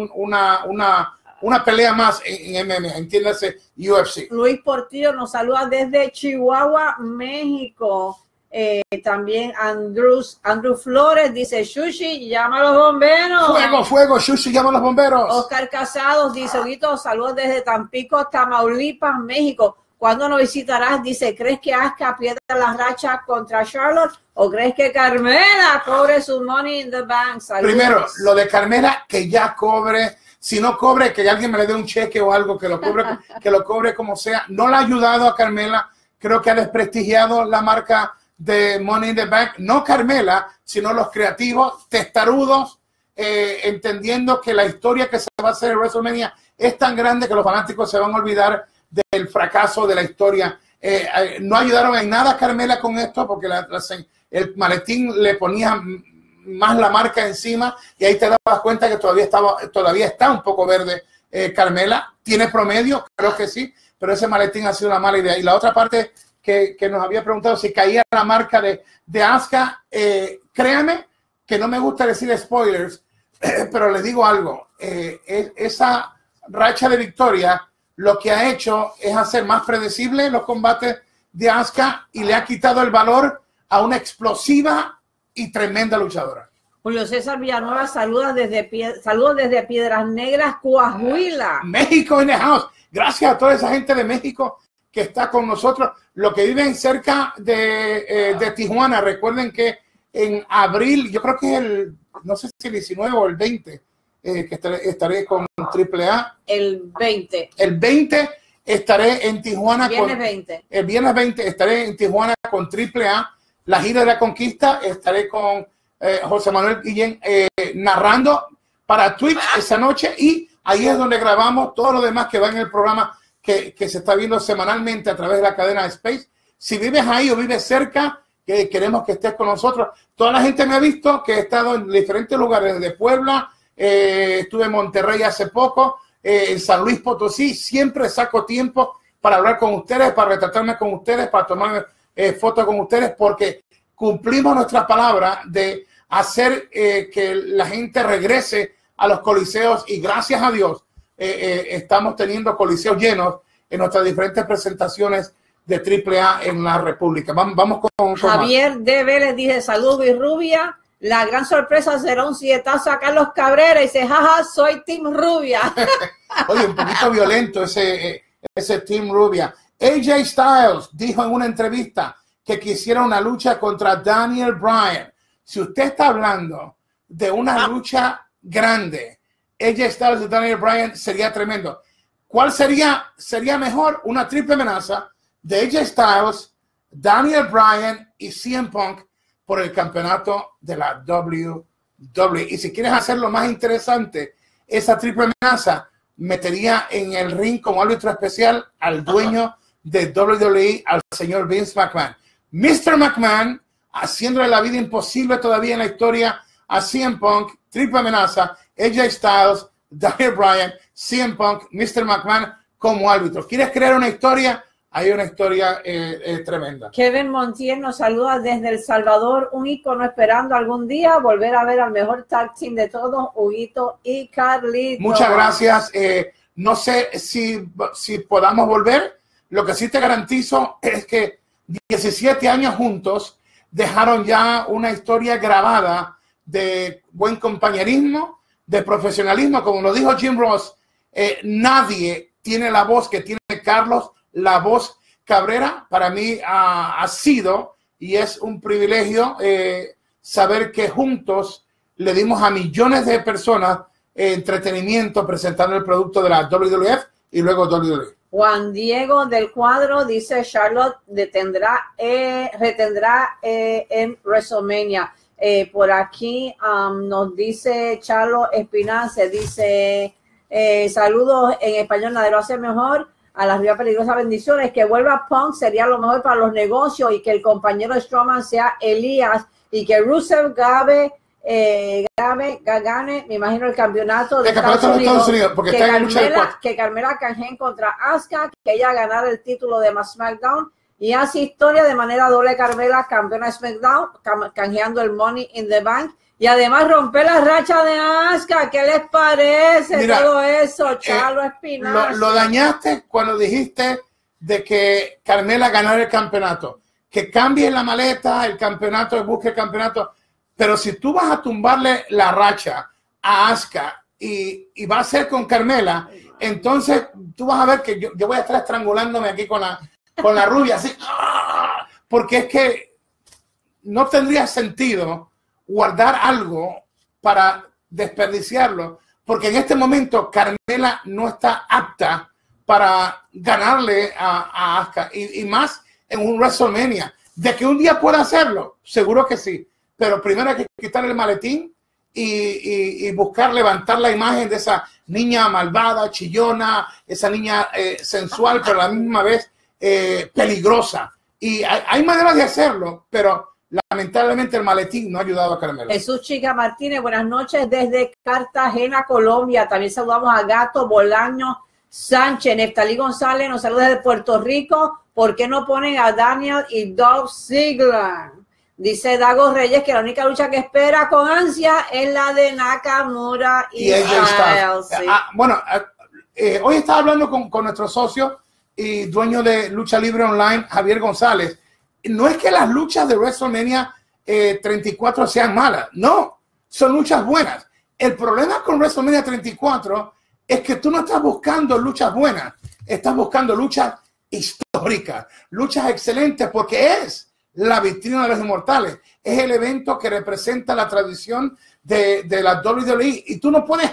una pelea más en MMA, entiéndase, UFC. Luis Portillo nos saluda desde Chihuahua, México. También Andrew Flores dice, Shushi, llama a los bomberos. Fuego, fuego, Shushi, llama a los bomberos. Oscar Casados dice, Huguito, saludos desde Tampico, Tamaulipas, México. ¿Cuándo nos visitarás? Dice, ¿crees que Asuka pierda la racha contra Charlotte o crees que Carmela cobre su money in the bank? Saludos. Primero, lo de Carmela, que ya cobre. Si no cobre, que alguien me le dé un cheque o algo, que lo cobre como sea. No le ha ayudado a Carmela. Creo que ha desprestigiado la marca de Money in the Bank. No Carmela, sino los creativos, testarudos, entendiendo que la historia que se va a hacer en WrestleMania es tan grande que los fanáticos se van a olvidar del fracaso de la historia. No ayudaron en nada a Carmela con esto, porque el maletín le ponía más la marca encima y ahí te dabas cuenta que todavía está un poco verde. Carmela tiene promedio, creo que sí, pero ese maletín ha sido una mala idea. Y la otra parte que nos había preguntado si caía la marca de Asuka, créame que no me gusta decir spoilers, pero les digo algo, esa racha de victoria lo que ha hecho es hacer más predecibles los combates de Asuka y le ha quitado el valor a una explosiva y tremenda luchadora. Julio César Villanueva saludos desde Piedras Negras, Coahuila. México in the house. Gracias a toda esa gente de México que está con nosotros. Los que viven cerca de Tijuana, recuerden que en abril, yo creo que es no sé si el 19 o el 20, que estaré con AAA. El 20. El 20 estaré en Tijuana. El viernes 20 estaré en Tijuana con AAA. La gira de la conquista, estaré con José Manuel Guillén narrando para Twitch esa noche, y ahí es donde grabamos todo lo demás que va en el programa que se está viendo semanalmente a través de la cadena Space. Si vives ahí o vives cerca, que queremos que estés con nosotros. Toda la gente me ha visto que he estado en diferentes lugares de Puebla, estuve en Monterrey hace poco, en San Luis Potosí. Siempre saco tiempo para hablar con ustedes, para retratarme con ustedes, para tomarme fotos con ustedes, porque cumplimos nuestra palabra de hacer que la gente regrese a los coliseos, y gracias a Dios estamos teniendo coliseos llenos en nuestras diferentes presentaciones de AAA en la República. Vamos con Javier D. Vélez dice, saludos y Rubia, la gran sorpresa será un sietazo a Carlos Cabrera, y dice, jaja, soy Team Rubia. Oye, un poquito violento ese Team Rubia. AJ Styles dijo en una entrevista que quisiera una lucha contra Daniel Bryan. Si usted está hablando de una lucha grande, AJ Styles y Daniel Bryan sería tremendo. ¿Cuál sería? Sería mejor una triple amenaza de AJ Styles, Daniel Bryan y CM Punk por el campeonato de la WWE. Y si quieres hacerlo más interesante, esa triple amenaza metería en el ring como árbitro especial al dueño de WWE, al señor Vince McMahon. Mr. McMahon, haciéndole la vida imposible todavía en la historia a CM Punk. Triple amenaza, AJ Styles, Daniel Bryan, CM Punk, Mr. McMahon como árbitro. ¿Quieres crear una historia? Hay una historia tremenda. Kevin Montiel nos saluda desde El Salvador, un ícono esperando algún día volver a ver al mejor tag team de todos, Huguito y Carlito. Muchas gracias. No sé si podamos volver. Lo que sí te garantizo es que 17 años juntos dejaron ya una historia grabada de buen compañerismo, de profesionalismo. Como lo dijo Jim Ross, nadie tiene la voz que tiene Carlos, la voz Cabrera. Para mí ha sido y es un privilegio saber que juntos le dimos a millones de personas entretenimiento presentando el producto de la WWF y luego WWE. Juan Diego del Cuadro dice Charlotte retendrá en WrestleMania. Por aquí nos dice Charlo Espinace, dice saludos en español, nadie lo hace mejor. A la Riva Peligrosa, bendiciones. Que vuelva Punk sería lo mejor para los negocios y que el compañero Strowman sea Elías y que Rusev gane, me imagino, el campeonato de Estados Unidos, porque que Carmela canjeen contra Asuka, que ella ganara el título de SmackDown y hace historia de manera doble. Carmela, campeona de SmackDown, canjeando el Money in the Bank y además romper la racha de Asuka. ¿Qué les parece? Mira, todo eso, Charlo Espinazo? Lo dañaste cuando dijiste de que Carmela ganara el campeonato. Que cambie la maleta, el campeonato, busque el campeonato. Pero si tú vas a tumbarle la racha a Asuka y va a ser con Carmela, entonces tú vas a ver que yo voy a estar estrangulándome aquí con la rubia, así, porque es que no tendría sentido guardar algo para desperdiciarlo, porque en este momento Carmela no está apta para ganarle a Asuka y más en un WrestleMania. De que un día pueda hacerlo, seguro que sí, pero primero hay que quitar el maletín y buscar levantar la imagen de esa niña malvada, chillona, esa niña sensual, pero a la misma vez peligrosa. Y hay maneras de hacerlo, pero lamentablemente el maletín no ha ayudado a Carmela. Jesús Chica Martínez, buenas noches desde Cartagena, Colombia. También saludamos a Gato Bolaño Sánchez. Neftalí González nos saluda desde Puerto Rico. ¿Por qué no ponen a Daniel y Dolph Ziggler? Dice Dago Reyes que la única lucha que espera con ansia es la de Nakamura y Styles. Sí. Hoy estaba hablando con nuestro socio y dueño de Lucha Libre Online, Javier González. No es que las luchas de WrestleMania 34 sean malas, no, son luchas buenas. El problema con WrestleMania 34 es que tú no estás buscando luchas buenas, estás buscando luchas históricas, luchas excelentes, porque es la vitrina de los inmortales, es el evento que representa la tradición de la WWE, y tú no puedes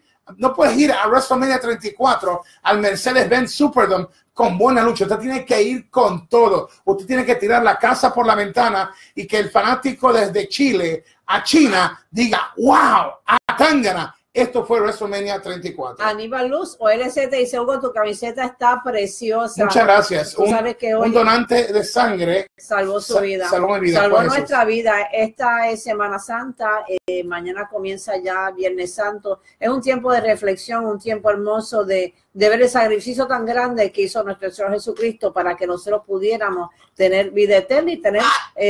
ir a WrestleMania 34 al Mercedes-Benz Superdome con buena lucha. Usted tiene que ir con todo. Usted tiene que tirar la casa por la ventana y que el fanático desde Chile a China diga, wow, a Tangana. Esto fue WrestleMania 34. Aníbal Luz o LC te dice, Hugo, tu camiseta está preciosa. Muchas gracias. Un donante de sangre salvó su vida. Salvó mi vida. Salvó nuestra vida. Esta es Semana Santa. Mañana comienza ya Viernes Santo. Es un tiempo de reflexión, un tiempo hermoso de ver el sacrificio tan grande que hizo nuestro Señor Jesucristo para que nosotros pudiéramos tener vida eterna y tener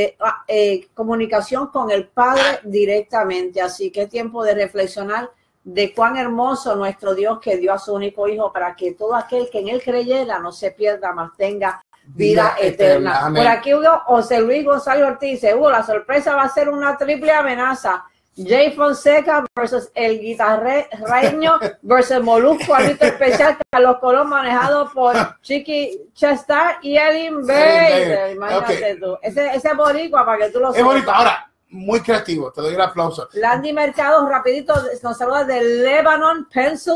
comunicación con el Padre directamente. Así que es tiempo de reflexionar de cuán hermoso nuestro Dios, que dio a su único hijo para que todo aquel que en él creyera no se pierda, mas tenga vida eterna. Por aquí Hugo José Luis González Ortiz dice, Hugo, la sorpresa va a ser una triple amenaza. Jay Fonseca versus el guitarreño versus Molusco, árbitro especial, Carlos Colón, manejado por Chiqui Chestar y Elin Bader. Imagínate tú. Ese boricua, para que tú lo sepas. Es bonito. Ahora, muy creativo, te doy el aplauso. Landy Mercado, rapidito, nos saluda de Lebanon,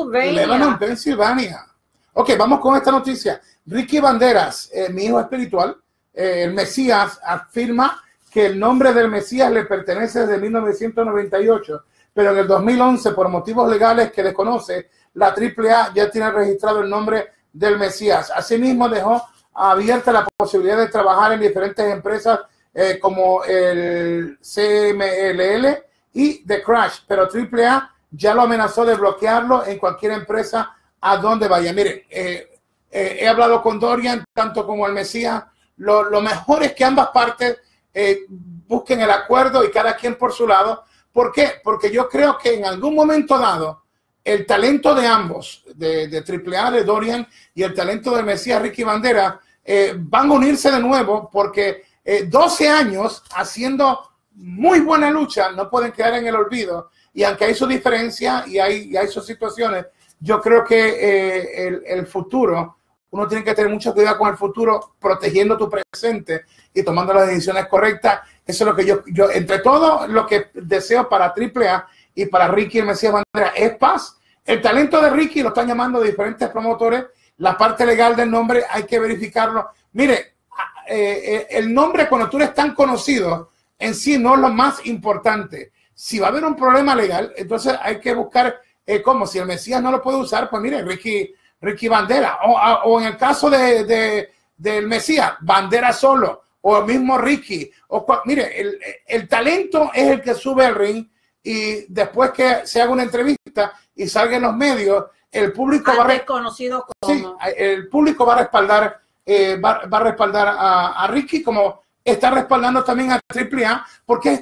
Pennsylvania. Ok, vamos con esta noticia. Ricky Banderas, mi hijo espiritual, el Mesías, afirma que el nombre del Mesías le pertenece desde 1998, pero en el 2011, por motivos legales que desconoce, la AAA ya tiene registrado el nombre del Mesías. Asimismo, dejó abierta la posibilidad de trabajar en diferentes empresas como el CMLL y The Crash, pero AAA ya lo amenazó de bloquearlo en cualquier empresa a donde vaya. Miren, he hablado con Dorian, tanto como el Mesías. Lo mejor es que ambas partes busquen el acuerdo y cada quien por su lado. ¿Por qué? Porque yo creo que en algún momento dado el talento de ambos, de AAA, de Dorian, y el talento del Mesías, Ricky Bandera, van a unirse de nuevo, porque 12 años haciendo muy buena lucha, no pueden quedar en el olvido. Y aunque hay su diferencia y hay sus situaciones, yo creo que el futuro, uno tiene que tener mucho cuidado con el futuro, protegiendo tu presente y tomando las decisiones correctas. Eso es lo que yo entre todo lo que deseo para AAA y para Ricky el Mesías Bandera es paz. El talento de Ricky lo están llamando diferentes promotores. La parte legal del nombre hay que verificarlo. Mire, el nombre, cuando tú eres tan conocido, en sí no es lo más importante. Si va a haber un problema legal, entonces hay que buscar cómo. Si el Mesías no lo puede usar, pues mire, Ricky Bandera. O en el caso del Mesías, Bandera solo. O el mismo Ricky. Mire, el talento es el que sube al ring, y después que se haga una entrevista y salga en los medios, el público conocido como. Sí, el público va a respaldar a Ricky, como está respaldando también a AAA, porque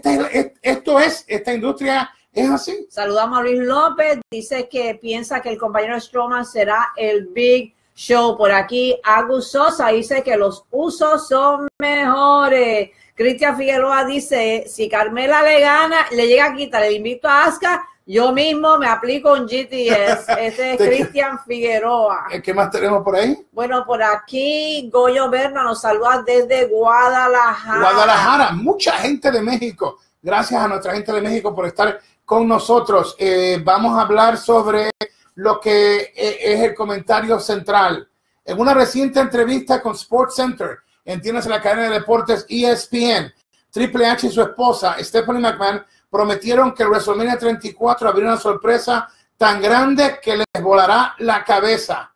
esta industria es así. Saludamos a Luis López, dice que piensa que el compañero Strowman será el Big Show. Por aquí, Agus Sosa dice que los usos son mejores. Cristian Figueroa dice, si Carmela le gana, le llega a quitar el invicto a Asuka, yo mismo me aplico un GTS. Este es Cristian Figueroa. ¿Qué más tenemos por ahí? Bueno, por aquí Goyo Berna nos saluda desde Guadalajara. Guadalajara, mucha gente de México. Gracias a nuestra gente de México por estar con nosotros. Vamos a hablar sobre lo que es el comentario central. En una reciente entrevista con SportsCenter, entiéndase la cadena de deportes ESPN, Triple H y su esposa Stephanie McMahon prometieron que WrestleMania 34 habría una sorpresa tan grande que les volará la cabeza.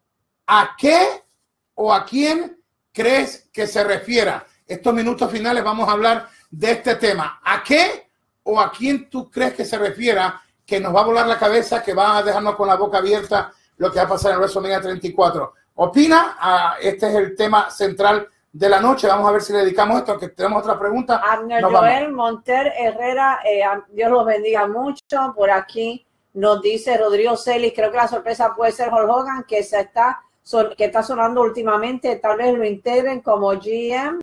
¿A qué o a quién crees que se refiera? Estos minutos finales vamos a hablar de este tema. ¿A qué o a quién tú crees que se refiera que nos va a volar la cabeza, que va a dejarnos con la boca abierta lo que va a pasar en WrestleMania 34? Opina, este es el tema central de la noche. Vamos a ver si le dedicamos esto, que tenemos otra pregunta. Abner Joel Monter Herrera, Dios los bendiga mucho. Por aquí nos dice Rodrigo Celis, creo que la sorpresa puede ser Hulk Hogan, que está sonando últimamente. Tal vez lo integren como GM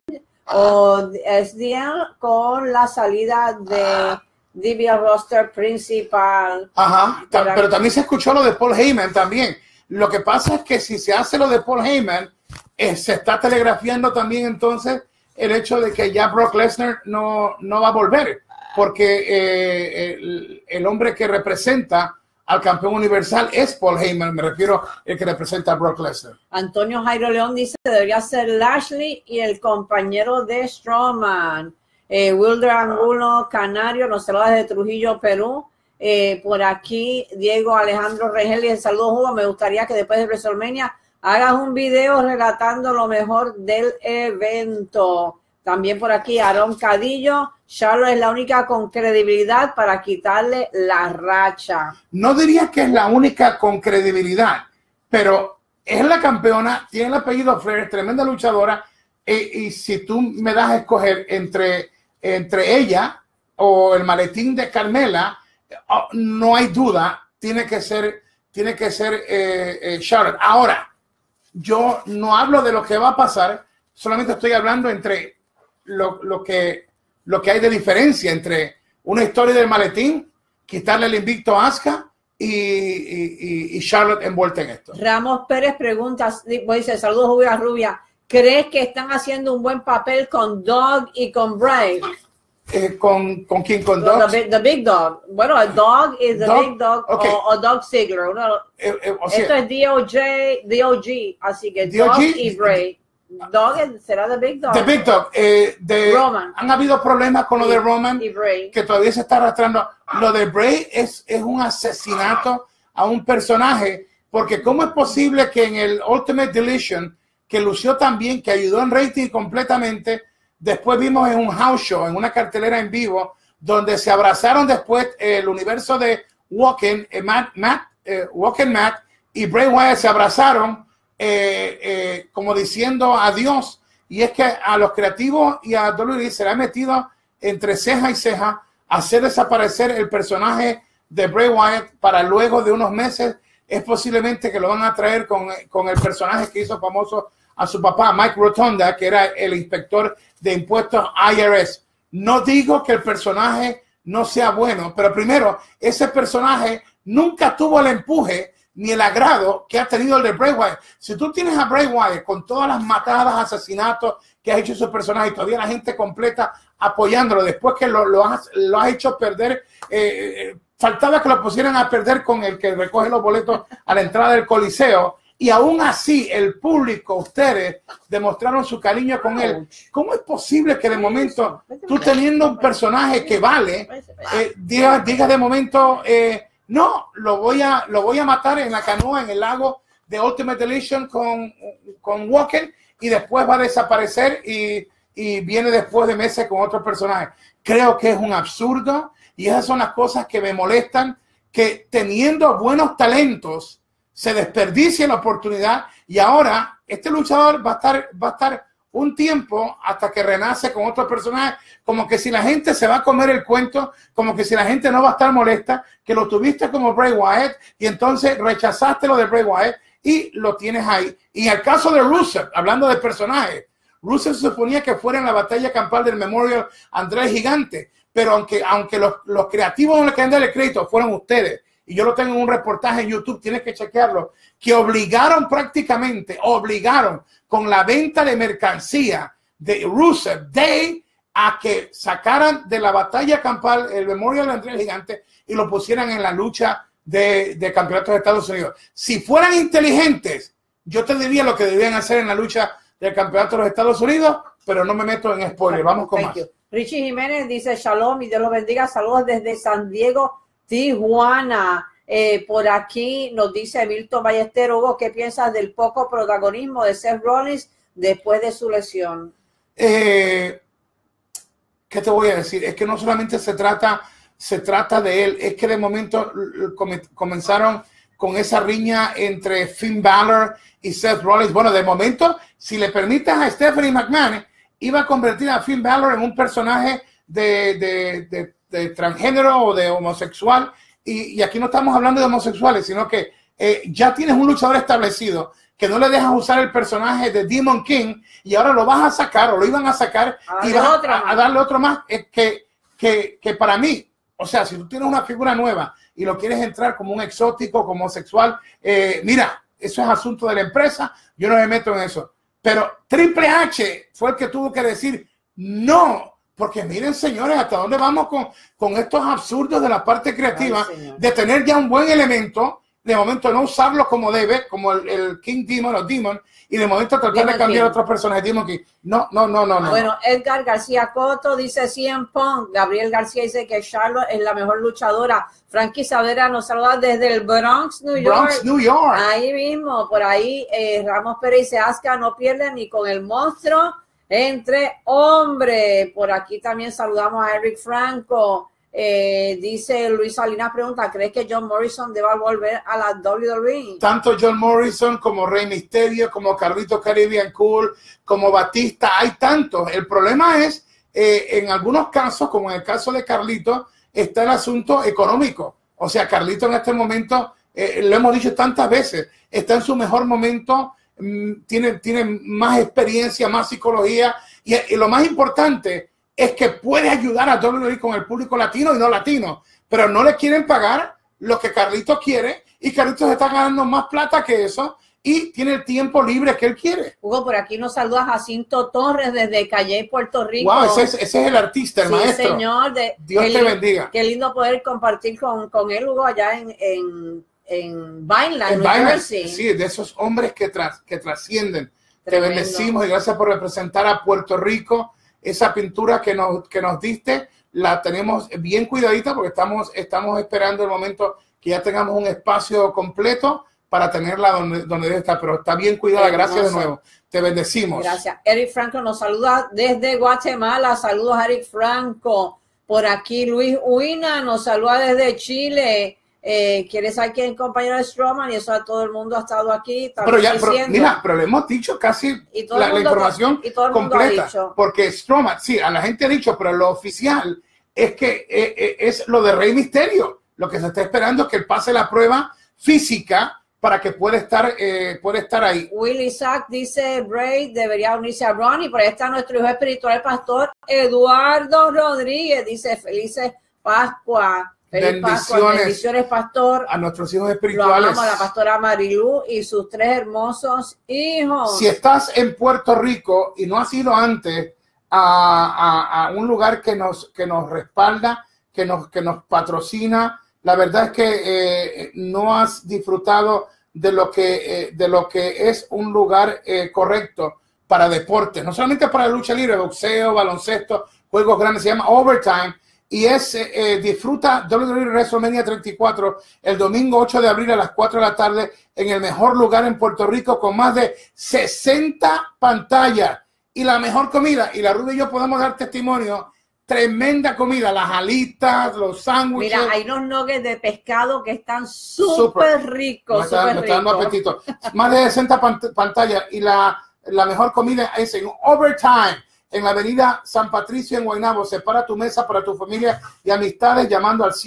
o SDL con la salida de DBL roster principal. Ajá, pero también se escuchó lo de Paul Heyman también. Lo que pasa es que si se hace lo de Paul Heyman, se está telegrafiando también entonces el hecho de que ya Brock Lesnar no va a volver, porque el hombre que representa al campeón universal es Paul Heyman, me refiero el que representa a Brock Lesnar. Antonio Jairo León dice que debería ser Lashley y el compañero de Strowman. Wilder Angulo Canario nos saluda desde Trujillo, Perú. Por aquí Diego Alejandro Regeli, el saludo Hugo, me gustaría que después de WrestleMania hagas un video relatando lo mejor del evento. También por aquí Aarón Cadillo, Charlotte es la única con credibilidad para quitarle la racha. No diría que es la única con credibilidad, pero es la campeona, tiene el apellido Flair, es tremenda luchadora, y si tú me das a escoger entre ella o el maletín de Carmela, no hay duda, tiene que ser Charlotte. Ahora, yo no hablo de lo que va a pasar, solamente estoy hablando entre lo que hay de diferencia entre una historia del maletín, quitarle el invicto a Asuka y Charlotte envuelta en esto. Ramos Pérez pregunta, dice, saludos Julia Rubia, ¿crees que están haciendo un buen papel con Dog y con Bray? ¿Con quién? ¿Con Dog? The Big Dog. Bueno, el Dog es the Big Dog, okay. o Dog Ziggler. Esto es DOG, así que Dog y Bray. Dog será The Big Dog. The Big Dog. Roman. Han habido problemas con lo de Roman, que todavía se está arrastrando. Lo de Bray es un asesinato a un personaje, porque ¿cómo es posible que en el Ultimate Deletion, que lució tan bien, que ayudó en rating completamente, después vimos en un house show, en una cartelera en vivo, donde se abrazaron después el universo de Walking Matt y Bray Wyatt se abrazaron como diciendo adiós? Y es que a los creativos y a WWE se le ha metido entre ceja y ceja hacer desaparecer el personaje de Bray Wyatt para luego de unos meses. Es posiblemente que lo van a traer con el personaje que hizo famoso a su papá, Mike Rotonda, que era el inspector de impuestos IRS. No digo que el personaje no sea bueno, pero primero, ese personaje nunca tuvo el empuje ni el agrado que ha tenido el de Bray Wyatt. Si tú tienes a Bray Wyatt con todas las matadas, asesinatos que ha hecho su personaje y todavía la gente completa apoyándolo, después que lo has hecho perder, faltaba que lo pusieran a perder con el que recoge los boletos a la entrada del Coliseo, y aún así el público, ustedes, demostraron su cariño con él. ¿Cómo es posible que de momento, tú teniendo un personaje que vale, digas de momento, no, lo voy a matar en la canoa, en el lago de Ultimate Deletion con Walker, y después va a desaparecer y viene después de meses con otro personaje? Creo que es un absurdo, y esas son las cosas que me molestan, que teniendo buenos talentos se desperdicia la oportunidad, y ahora este luchador va a estar un tiempo hasta que renace con otro personaje, como que si la gente se va a comer el cuento, como que si la gente no va a estar molesta, que lo tuviste como Bray Wyatt y entonces rechazaste lo de Bray Wyatt y lo tienes ahí. Y en el caso de Rusev, hablando de personajes, Rusev se suponía que fuera en la batalla campal del Memorial André Gigante, pero aunque los creativos no le quieren dar el crédito, fueron ustedes. Y yo lo tengo en un reportaje en YouTube, tienes que chequearlo, que obligaron con la venta de mercancía de Rusev Day a que sacaran de la batalla campal el Memorial André Gigante y lo pusieran en la lucha de campeonatos de Estados Unidos. Si fueran inteligentes, yo te diría lo que debían hacer en la lucha del campeonato de los Estados Unidos, pero no me meto en spoiler. Vamos con más. Richie Jiménez dice: Shalom y Dios los bendiga. Saludos desde San Diego, Tijuana. Por aquí nos dice Milton Ballester: Hugo, ¿qué piensas del poco protagonismo de Seth Rollins después de su lesión? ¿Qué te voy a decir? Es que no solamente se trata de él, es que de momento comenzaron con esa riña entre Finn Balor y Seth Rollins. Bueno, de momento, si le permites a Stephanie McMahon, iba a convertir a Finn Balor en un personaje de transgénero o de homosexual. Y aquí no estamos hablando de homosexuales, sino que ya tienes un luchador establecido que no le dejas usar el personaje de Demon King, y ahora lo vas a sacar, o lo iban a sacar, y vas a darle otro más que para mí, o sea, si tú tienes una figura nueva y lo quieres entrar como un exótico, como homosexual, mira, eso es asunto de la empresa, yo no me meto en eso. Pero Triple H fue el que tuvo que decir no. Porque miren, señores, hasta dónde vamos con estos absurdos de la parte creativa. Ay, de tener ya un buen elemento, de momento no usarlo como debe, como el King Demon o Demon, y de momento tratar de cambiar a otros personajes. Demon King. No. Bueno, Edgar García Coto dice CM Punk. Gabriel García dice que Charlotte es la mejor luchadora. Frankie Saavedra nos saluda desde el Bronx, New York. Ahí mismo, por ahí Ramos Pérez dice: Asuka no pierde ni con el monstruo entre hombres. Por aquí también saludamos a Eric Franco. Dice Luis Salinas, pregunta: ¿crees que John Morrison deba volver a la WWE? Tanto John Morrison como Rey Mysterio, como Carlito Caribbean Cool, como Batista, hay tantos. El problema es, en algunos casos, como en el caso de Carlito, está el asunto económico. O sea, Carlito en este momento, lo hemos dicho tantas veces, está en su mejor momento. Tiene más experiencia, más psicología, y lo más importante es que puede ayudar a WWE con el público latino y no latino, pero no le quieren pagar lo que Carlitos quiere, y Carlitos está ganando más plata que eso y tiene el tiempo libre que él quiere. Hugo, por aquí nos saluda Jacinto Torres desde Calle, Puerto Rico. Wow, ese es el artista, el maestro. Señor, Dios te bendiga. Qué lindo poder compartir con él, Hugo, allá en Vineland, New Jersey. Sí, de esos hombres que trascienden. Tremendo. Te bendecimos y gracias por representar a Puerto Rico. Esa pintura que nos diste, la tenemos bien cuidadita porque estamos esperando el momento que ya tengamos un espacio completo para tenerla donde debe estar, pero está bien cuidada. Gracias de nuevo. Te bendecimos. Gracias. Eric Franco nos saluda desde Guatemala. Saludos a Eric Franco. Por aquí Luis Huina nos saluda desde Chile. ¿Quieres saber quién es el compañero de Strowman? Y eso a todo el mundo ha estado aquí. Pero le hemos dicho casi la información completa. Porque Strowman, sí, a la gente ha dicho, pero lo oficial es que es lo de Rey Mysterio. Lo que se está esperando es que él pase la prueba física para que pueda estar ahí. Will Isaac dice, Bray debería unirse a Ronnie, por ahí está nuestro hijo espiritual, el pastor Eduardo Rodríguez, dice, felices Pascua. Feliz Pascua, bendiciones, pastor. A nuestros hijos espirituales. Lo amamos, a la pastora Marilú y sus 3 hermosos hijos. Si estás en Puerto Rico y no has ido antes a un lugar que nos respalda, que nos patrocina, la verdad es que no has disfrutado de lo que es un lugar correcto para deporte, no solamente para lucha libre, boxeo, baloncesto, juegos grandes, se llama Overtime, y disfruta WWE WrestleMania 34 el domingo 8 de abril a las 4 de la tarde en el mejor lugar en Puerto Rico con más de 60 pantallas y la mejor comida, y la Ruby y yo podemos dar testimonio. Tremenda comida, las alitas, los sándwiches. Mira, hay unos nuggets de pescado que están súper ricos. Me está dando apetito. Más de 60 pantallas y la mejor comida es en Overtime, en la avenida San Patricio en Guaynabo. Separa tu mesa para tu familia y amistades llamando al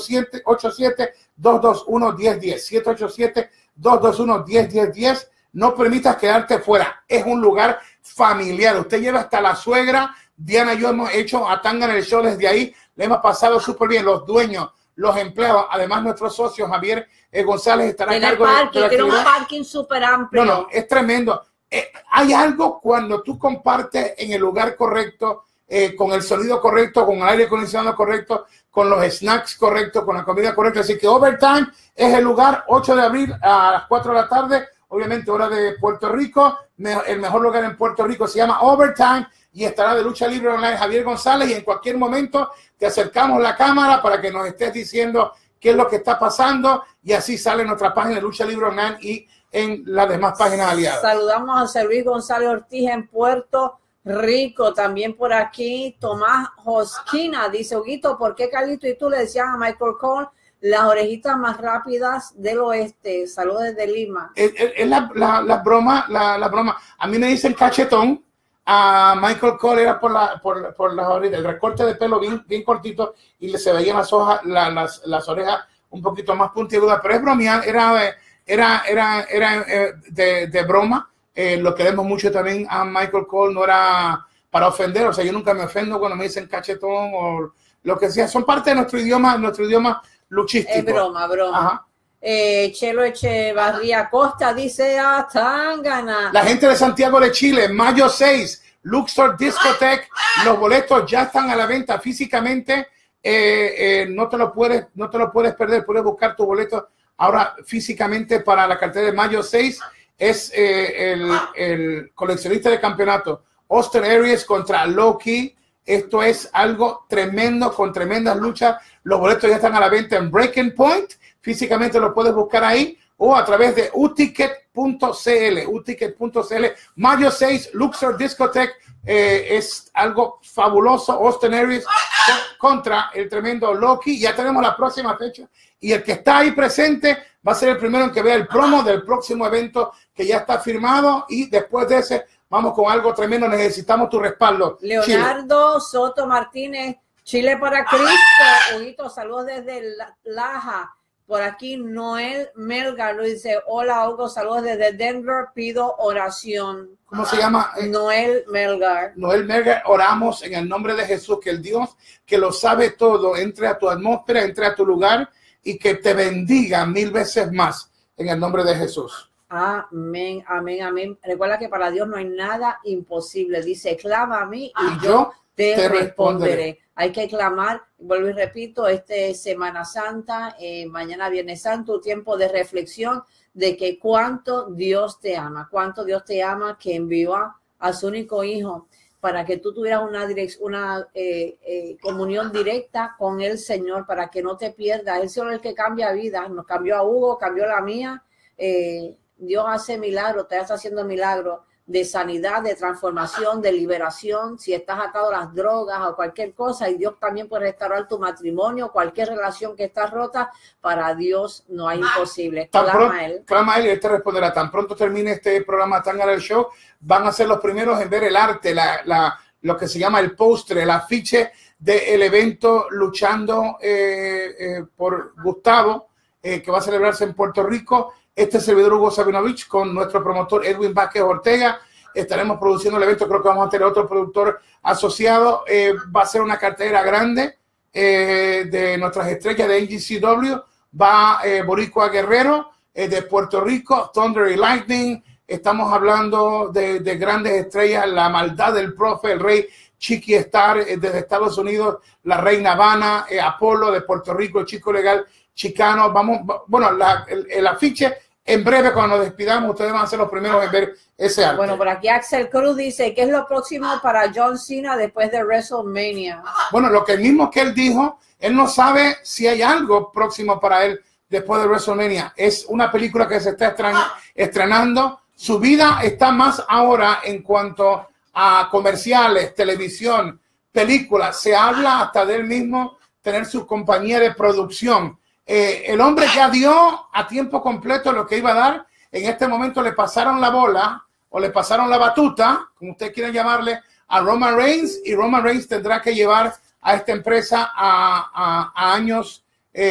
787-221-1010. 787-221-1010. No permitas quedarte fuera. Es un lugar familiar. Usted lleva hasta la suegra. Diana y yo hemos hecho a Tangana el show desde ahí. Le hemos pasado súper bien. Los dueños, los empleados, además nuestro socio Javier González estará a cargo de la actividad. Tiene un parking súper amplio. No, es tremendo. Hay algo cuando tú compartes en el lugar correcto, con el sonido correcto, con el aire acondicionado correcto, con los snacks correctos, con la comida correcta. Así que Overtime es el lugar, 8 de abril a las 4 de la tarde, obviamente hora de Puerto Rico. El mejor lugar en Puerto Rico se llama Overtime y estará de Lucha Libre Online Javier González, y en cualquier momento te acercamos la cámara para que nos estés diciendo qué es lo que está pasando, y así sale nuestra página de Lucha Libre Online y en las demás páginas aliadas. Saludamos a José Luis González Ortiz en Puerto Rico. También por aquí Tomás Josquina dice, Huguito, ¿por qué Carlito y tú le decían a Michael Cole las orejitas más rápidas del oeste? Saludos desde Lima. Es la broma. A mí me dicen cachetón. A Michael Cole era por las orejas, el recorte de pelo bien cortito, y se veían las orejas un poquito más puntiagudas, pero es bromear, era de broma. Lo queremos mucho también a Michael Cole, no era para ofender, o sea, yo nunca me ofendo cuando me dicen cachetón o lo que sea, son parte de nuestro idioma luchístico. Es broma. Ajá. Chelo Echevarría Costa dice a Tangana. La gente de Santiago de Chile, mayo 6, Luxor Discotech, los boletos ya están a la venta físicamente. No te lo puedes perder, puedes buscar tu boleto ahora físicamente para la cartelera de mayo 6. Es el coleccionista de campeonato Austin Aries contra Loki. Esto es algo tremendo, con tremendas luchas. Los boletos ya están a la venta en Breaking Point. Físicamente lo puedes buscar ahí o a través de uticket.cl. Mayo 6, Luxor Discotech. Es algo fabuloso. Austin Aries contra el tremendo Loki. Ya tenemos la próxima fecha, y el que está ahí presente va a ser el primero en que vea el promo del próximo evento que ya está firmado, y después de ese vamos con algo tremendo. Necesitamos tu respaldo. Leonardo Chile. Soto Martínez, Chile para Cristo. Huguito, saludos desde Laja. Por aquí Noel Melgar lo dice, hola Hugo, saludos desde Denver, pido oración. ¿Cómo se llama? Noel Melgar. Noel Melgar, oramos en el nombre de Jesús, que el Dios que lo sabe todo entre a tu atmósfera, entre a tu lugar, y que te bendiga 1000 veces más en el nombre de Jesús. Amén, amén, amén. Recuerda que para Dios no hay nada imposible. Dice, clama a mí y yo te responderé. Hay que clamar, vuelvo y repito, Semana Santa, mañana Viernes Santo, tiempo de reflexión de que cuánto Dios te ama, que envió a su único hijo para que tú tuvieras una comunión directa con el Señor, para que no te pierdas. Él es el que cambia vidas, nos cambió a Hugo, cambió la mía. Dios hace milagros, te está haciendo milagros de sanidad, de transformación, de liberación. Si estás atado a las drogas o cualquier cosa, y Dios también puede restaurar tu matrimonio, cualquier relación que está rota, para Dios no hay imposible. Clama a Él y Él te responderá. Tan pronto termine este programa Tangana el Show, van a ser los primeros en ver el arte, lo que se llama el postre, el afiche del evento Luchando por Gustavo, que va a celebrarse en Puerto Rico. este servidor Hugo Sabinovich con nuestro promotor Edwin Vázquez Ortega. Estaremos produciendo el evento, creo que vamos a tener otro productor asociado. Va a ser una cartelera grande de nuestras estrellas de NGCW. Va Boricua Guerrero de Puerto Rico, Thunder y Lightning. Estamos hablando de grandes estrellas, la maldad del profe, el rey Chiqui Star desde Estados Unidos, la reina Habana, Apolo de Puerto Rico, el chico legal chicano. Vamos, bueno, el afiche en breve, cuando nos despidamos, ustedes van a ser los primeros en ver ese arte. Bueno, por aquí Axel Cruz dice, ¿qué es lo próximo para John Cena después de WrestleMania? Bueno, lo que mismo que él dijo, él no sabe si hay algo próximo para él después de WrestleMania. Es una película que se está estrenando. Su vida está más ahora en cuanto a comerciales, televisión, películas. Se habla hasta de él mismo tener su compañía de producción. El hombre ya dio a tiempo completo lo que iba a dar. En este momento le pasaron la bola o le pasaron la batuta, como ustedes quieran llamarle, a Roman Reigns, y Roman Reigns tendrá que llevar a esta empresa a años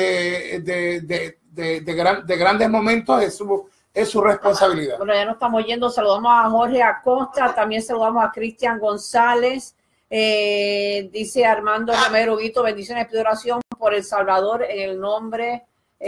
de grandes momentos. Es su responsabilidad. Bueno, ya nos estamos yendo. Saludamos a Jorge Acosta, también saludamos a Cristian González. Dice Armando Romero Guito, bendiciones y oración por El Salvador en el nombre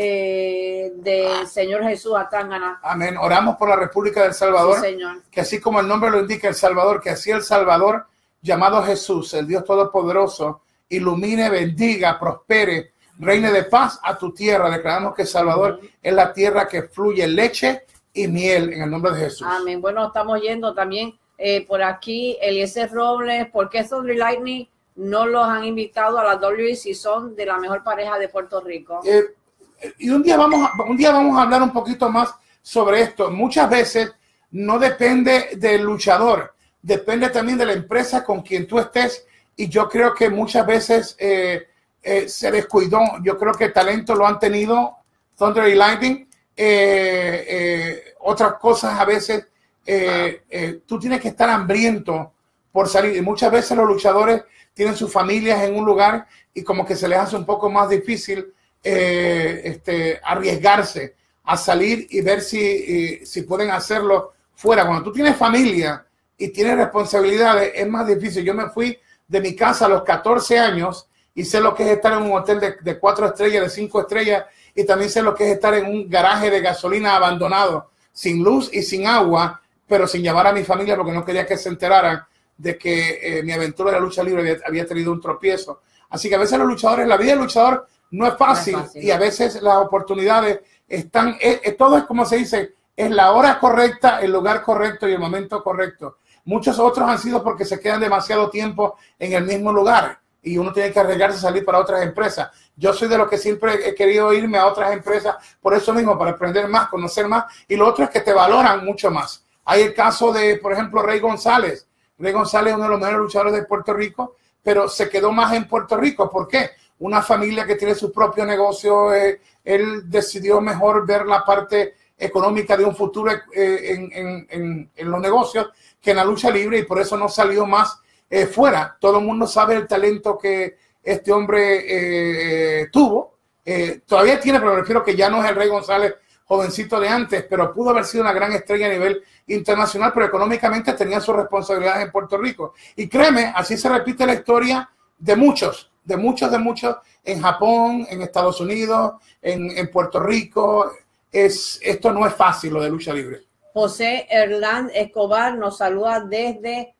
del Señor Jesús Atángana. Amén. Oramos por la República del Salvador, sí, Señor. Que así como el nombre lo indica, El Salvador, que así El Salvador, llamado Jesús, el Dios Todopoderoso, ilumine, bendiga, prospere, reine de paz a tu tierra. Declaramos que El Salvador es la tierra que fluye leche y miel en el nombre de Jesús. Amén. Bueno, estamos yendo también por aquí. Eliezer Robles, ¿por qué Thunder y Lightning no los han invitado a la WWE si son de la mejor pareja de Puerto Rico? Y un día vamos a hablar un poquito más sobre esto. Muchas veces no depende del luchador, depende también de la empresa con quien tú estés. Y yo creo que muchas veces se descuidó. Yo creo que talento lo han tenido Thunder y Lightning. Otras cosas a veces tú tienes que estar hambriento por salir. Y muchas veces los luchadores tienen sus familias en un lugar y como que se les hace un poco más difícil arriesgarse a salir y ver si pueden hacerlo fuera. Cuando tú tienes familia y tienes responsabilidades, es más difícil. Yo me fui de mi casa a los 14 años y sé lo que es estar en un hotel de 4 estrellas, de 5 estrellas, y también sé lo que es estar en un garaje de gasolina abandonado, sin luz y sin agua, pero sin llamar a mi familia porque no quería que se enteraran de que mi aventura de la lucha libre había tenido un tropiezo. Así que a veces los luchadores, la vida del luchador no es fácil, y a veces las oportunidades están, todo es como se dice, es la hora correcta, el lugar correcto y el momento correcto. Muchos otros han sido porque se quedan demasiado tiempo en el mismo lugar y uno tiene que arriesgarse a salir para otras empresas. Yo soy de los que siempre he querido irme a otras empresas por eso mismo, para aprender más, conocer más, y lo otro es que te valoran mucho más. Hay el caso de, por ejemplo, Rey González. Rey González es uno de los mejores luchadores de Puerto Rico, pero se quedó más en Puerto Rico. ¿Por qué? Una familia que tiene su propio negocio, él decidió mejor ver la parte económica de un futuro en los negocios que en la lucha libre, y por eso no salió más fuera. Todo el mundo sabe el talento que este hombre tuvo. Todavía tiene, pero me refiero que ya no es el Rey González jovencito de antes, pero pudo haber sido una gran estrella a nivel internacional, pero económicamente tenía sus responsabilidades en Puerto Rico. Y créeme, así se repite la historia de muchos en Japón, en Estados Unidos, en Puerto Rico. Esto no es fácil, lo de lucha libre. José Herlán Escobar nos saluda desde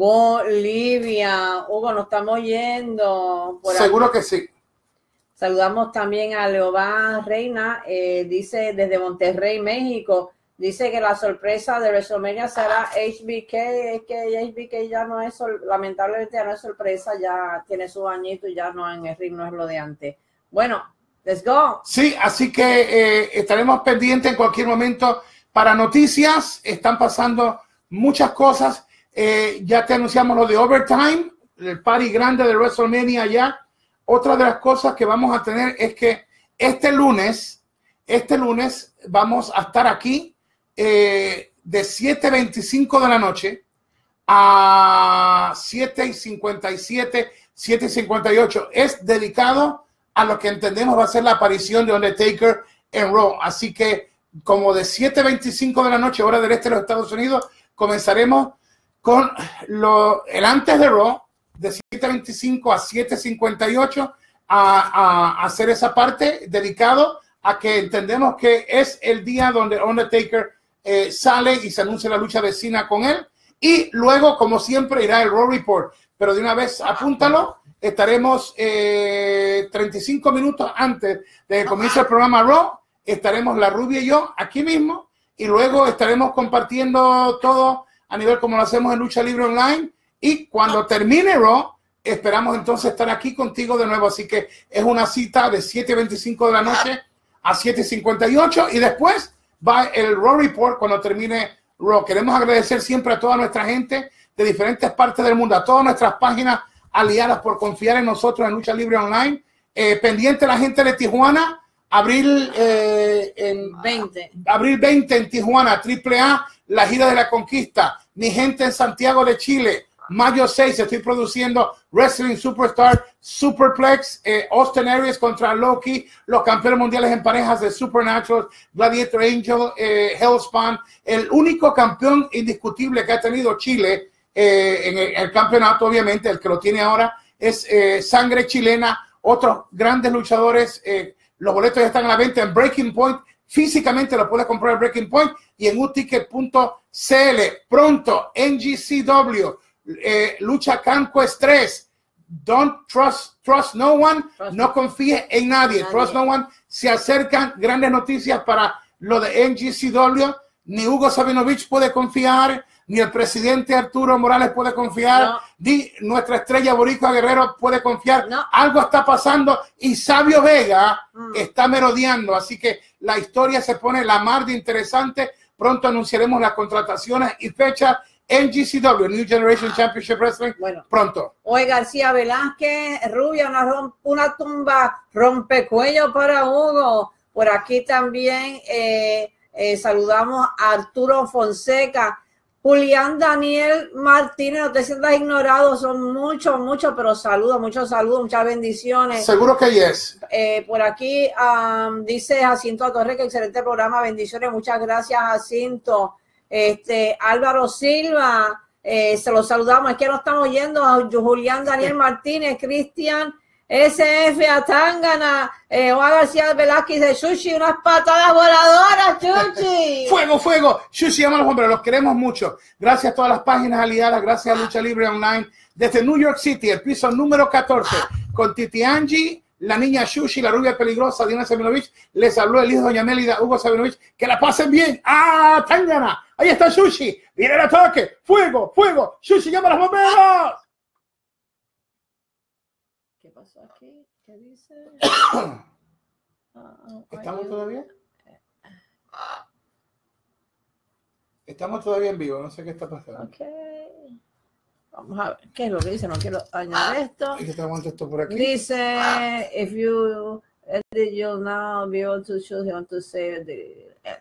Bolivia. Hugo, nos estamos yendo. Seguro que sí. Saludamos también a Leobán Reina, dice desde Monterrey, México. Dice que la sorpresa de WrestleMania será HBK. Es que HBK ya no es, lamentablemente ya no es sorpresa, ya tiene su añito y ya no en el ring, no es lo de antes. Bueno, let's go. Sí, así que estaremos pendientes en cualquier momento para noticias. Están pasando muchas cosas. Ya te anunciamos lo de Overtime, el party grande de WrestleMania ya. Otra de las cosas que vamos a tener es que este lunes vamos a estar aquí de 7:25 de la noche a 7:57, 7:58. Es dedicado a lo que entendemos va a ser la aparición de Undertaker en Raw. Así que como de 7:25 de la noche, hora del este de los Estados Unidos, comenzaremos con el antes de Raw, de 7:25 a 7:58, a hacer esa parte dedicado a que entendemos que es el día donde Undertaker sale y se anuncia la lucha de Cena con él. Y luego, como siempre, irá el Raw Report. Pero de una vez, apúntalo, estaremos 35 minutos antes de que comience el programa Raw. Estaremos la Rubia y yo aquí mismo. Y luego estaremos compartiendo todo a nivel como lo hacemos en Lucha Libre Online. Y cuando termine Raw, esperamos entonces estar aquí contigo de nuevo. Así que es una cita de 7:25 de la noche a 7:58. Y después va el Raw Report cuando termine Raw. Queremos agradecer siempre a toda nuestra gente de diferentes partes del mundo, a todas nuestras páginas aliadas por confiar en nosotros en Lucha Libre Online. Pendiente la gente de Tijuana, abril 20 en Tijuana, AAA, la gira de la conquista. Mi gente en Santiago de Chile, mayo 6, estoy produciendo Wrestling Superstar, Superplex, Austin Aries contra Loki, los campeones mundiales en parejas de Supernatural, Gladiator Angel, Hellspawn. El único campeón indiscutible que ha tenido Chile en el campeonato, obviamente, el que lo tiene ahora, es Sangre Chilena. Otros grandes luchadores, los boletos ya están a la venta en Breaking Point. Físicamente lo puedes comprar en Breaking Point y en uticket.cl. Pronto, NGCW, Lucha Conquest 3. Don't trust no one. No confíes en nadie. Trust no one. Se acercan grandes noticias para lo de NGCW. Ni Hugo Sabinovich puede confiar, ni el presidente Arturo Morales puede confiar, ni nuestra estrella Boricua Guerrero puede confiar. Algo está pasando y Sabio Vega está merodeando. Así que la historia se pone la mar de interesante. Pronto anunciaremos las contrataciones y fechas. NGCW, New Generation Championship Wrestling, pronto. Hoy García Velázquez, Rubia, una tumba rompecuello para Hugo. Por aquí también saludamos a Arturo Fonseca. Julián Daniel Martínez, no te sientas ignorado, son muchos, pero muchos saludos, muchas bendiciones. Seguro que yes. Por aquí dice Jacinto Torres, que excelente programa, bendiciones, muchas gracias Jacinto. Álvaro Silva, se los saludamos, es que no estamos oyendo a Julián Daniel Martínez, Cristian SF Atangana, Juan García Velázquez de Sushi, unas patadas voladoras, Chuchi. Fuego, Sushi, llama a los hombres, los queremos mucho. Gracias a todas las páginas aliadas, gracias a Lucha Libre Online, desde New York City, el piso número 14, con Titi Angie, la niña Sushi, la rubia peligrosa, Diana Sabinovich, les habló el hijo de doña Mélida, Hugo Sabinovich, que la pasen bien. ¡Ah, Tangana! Ahí está Sushi, viene el ataque, fuego, Sushi, llama a los bomberos. ¿Qué pasó aquí? ¿Qué dice? ¿Estamos todavía? Estamos todavía en vivo, no sé qué está pasando. Okay. Vamos a ver, ¿qué es lo que dice? No quiero añadir esto. Hay que te aguanto esto por aquí. Dice, if you edit, you'll now be able to choose you want to save the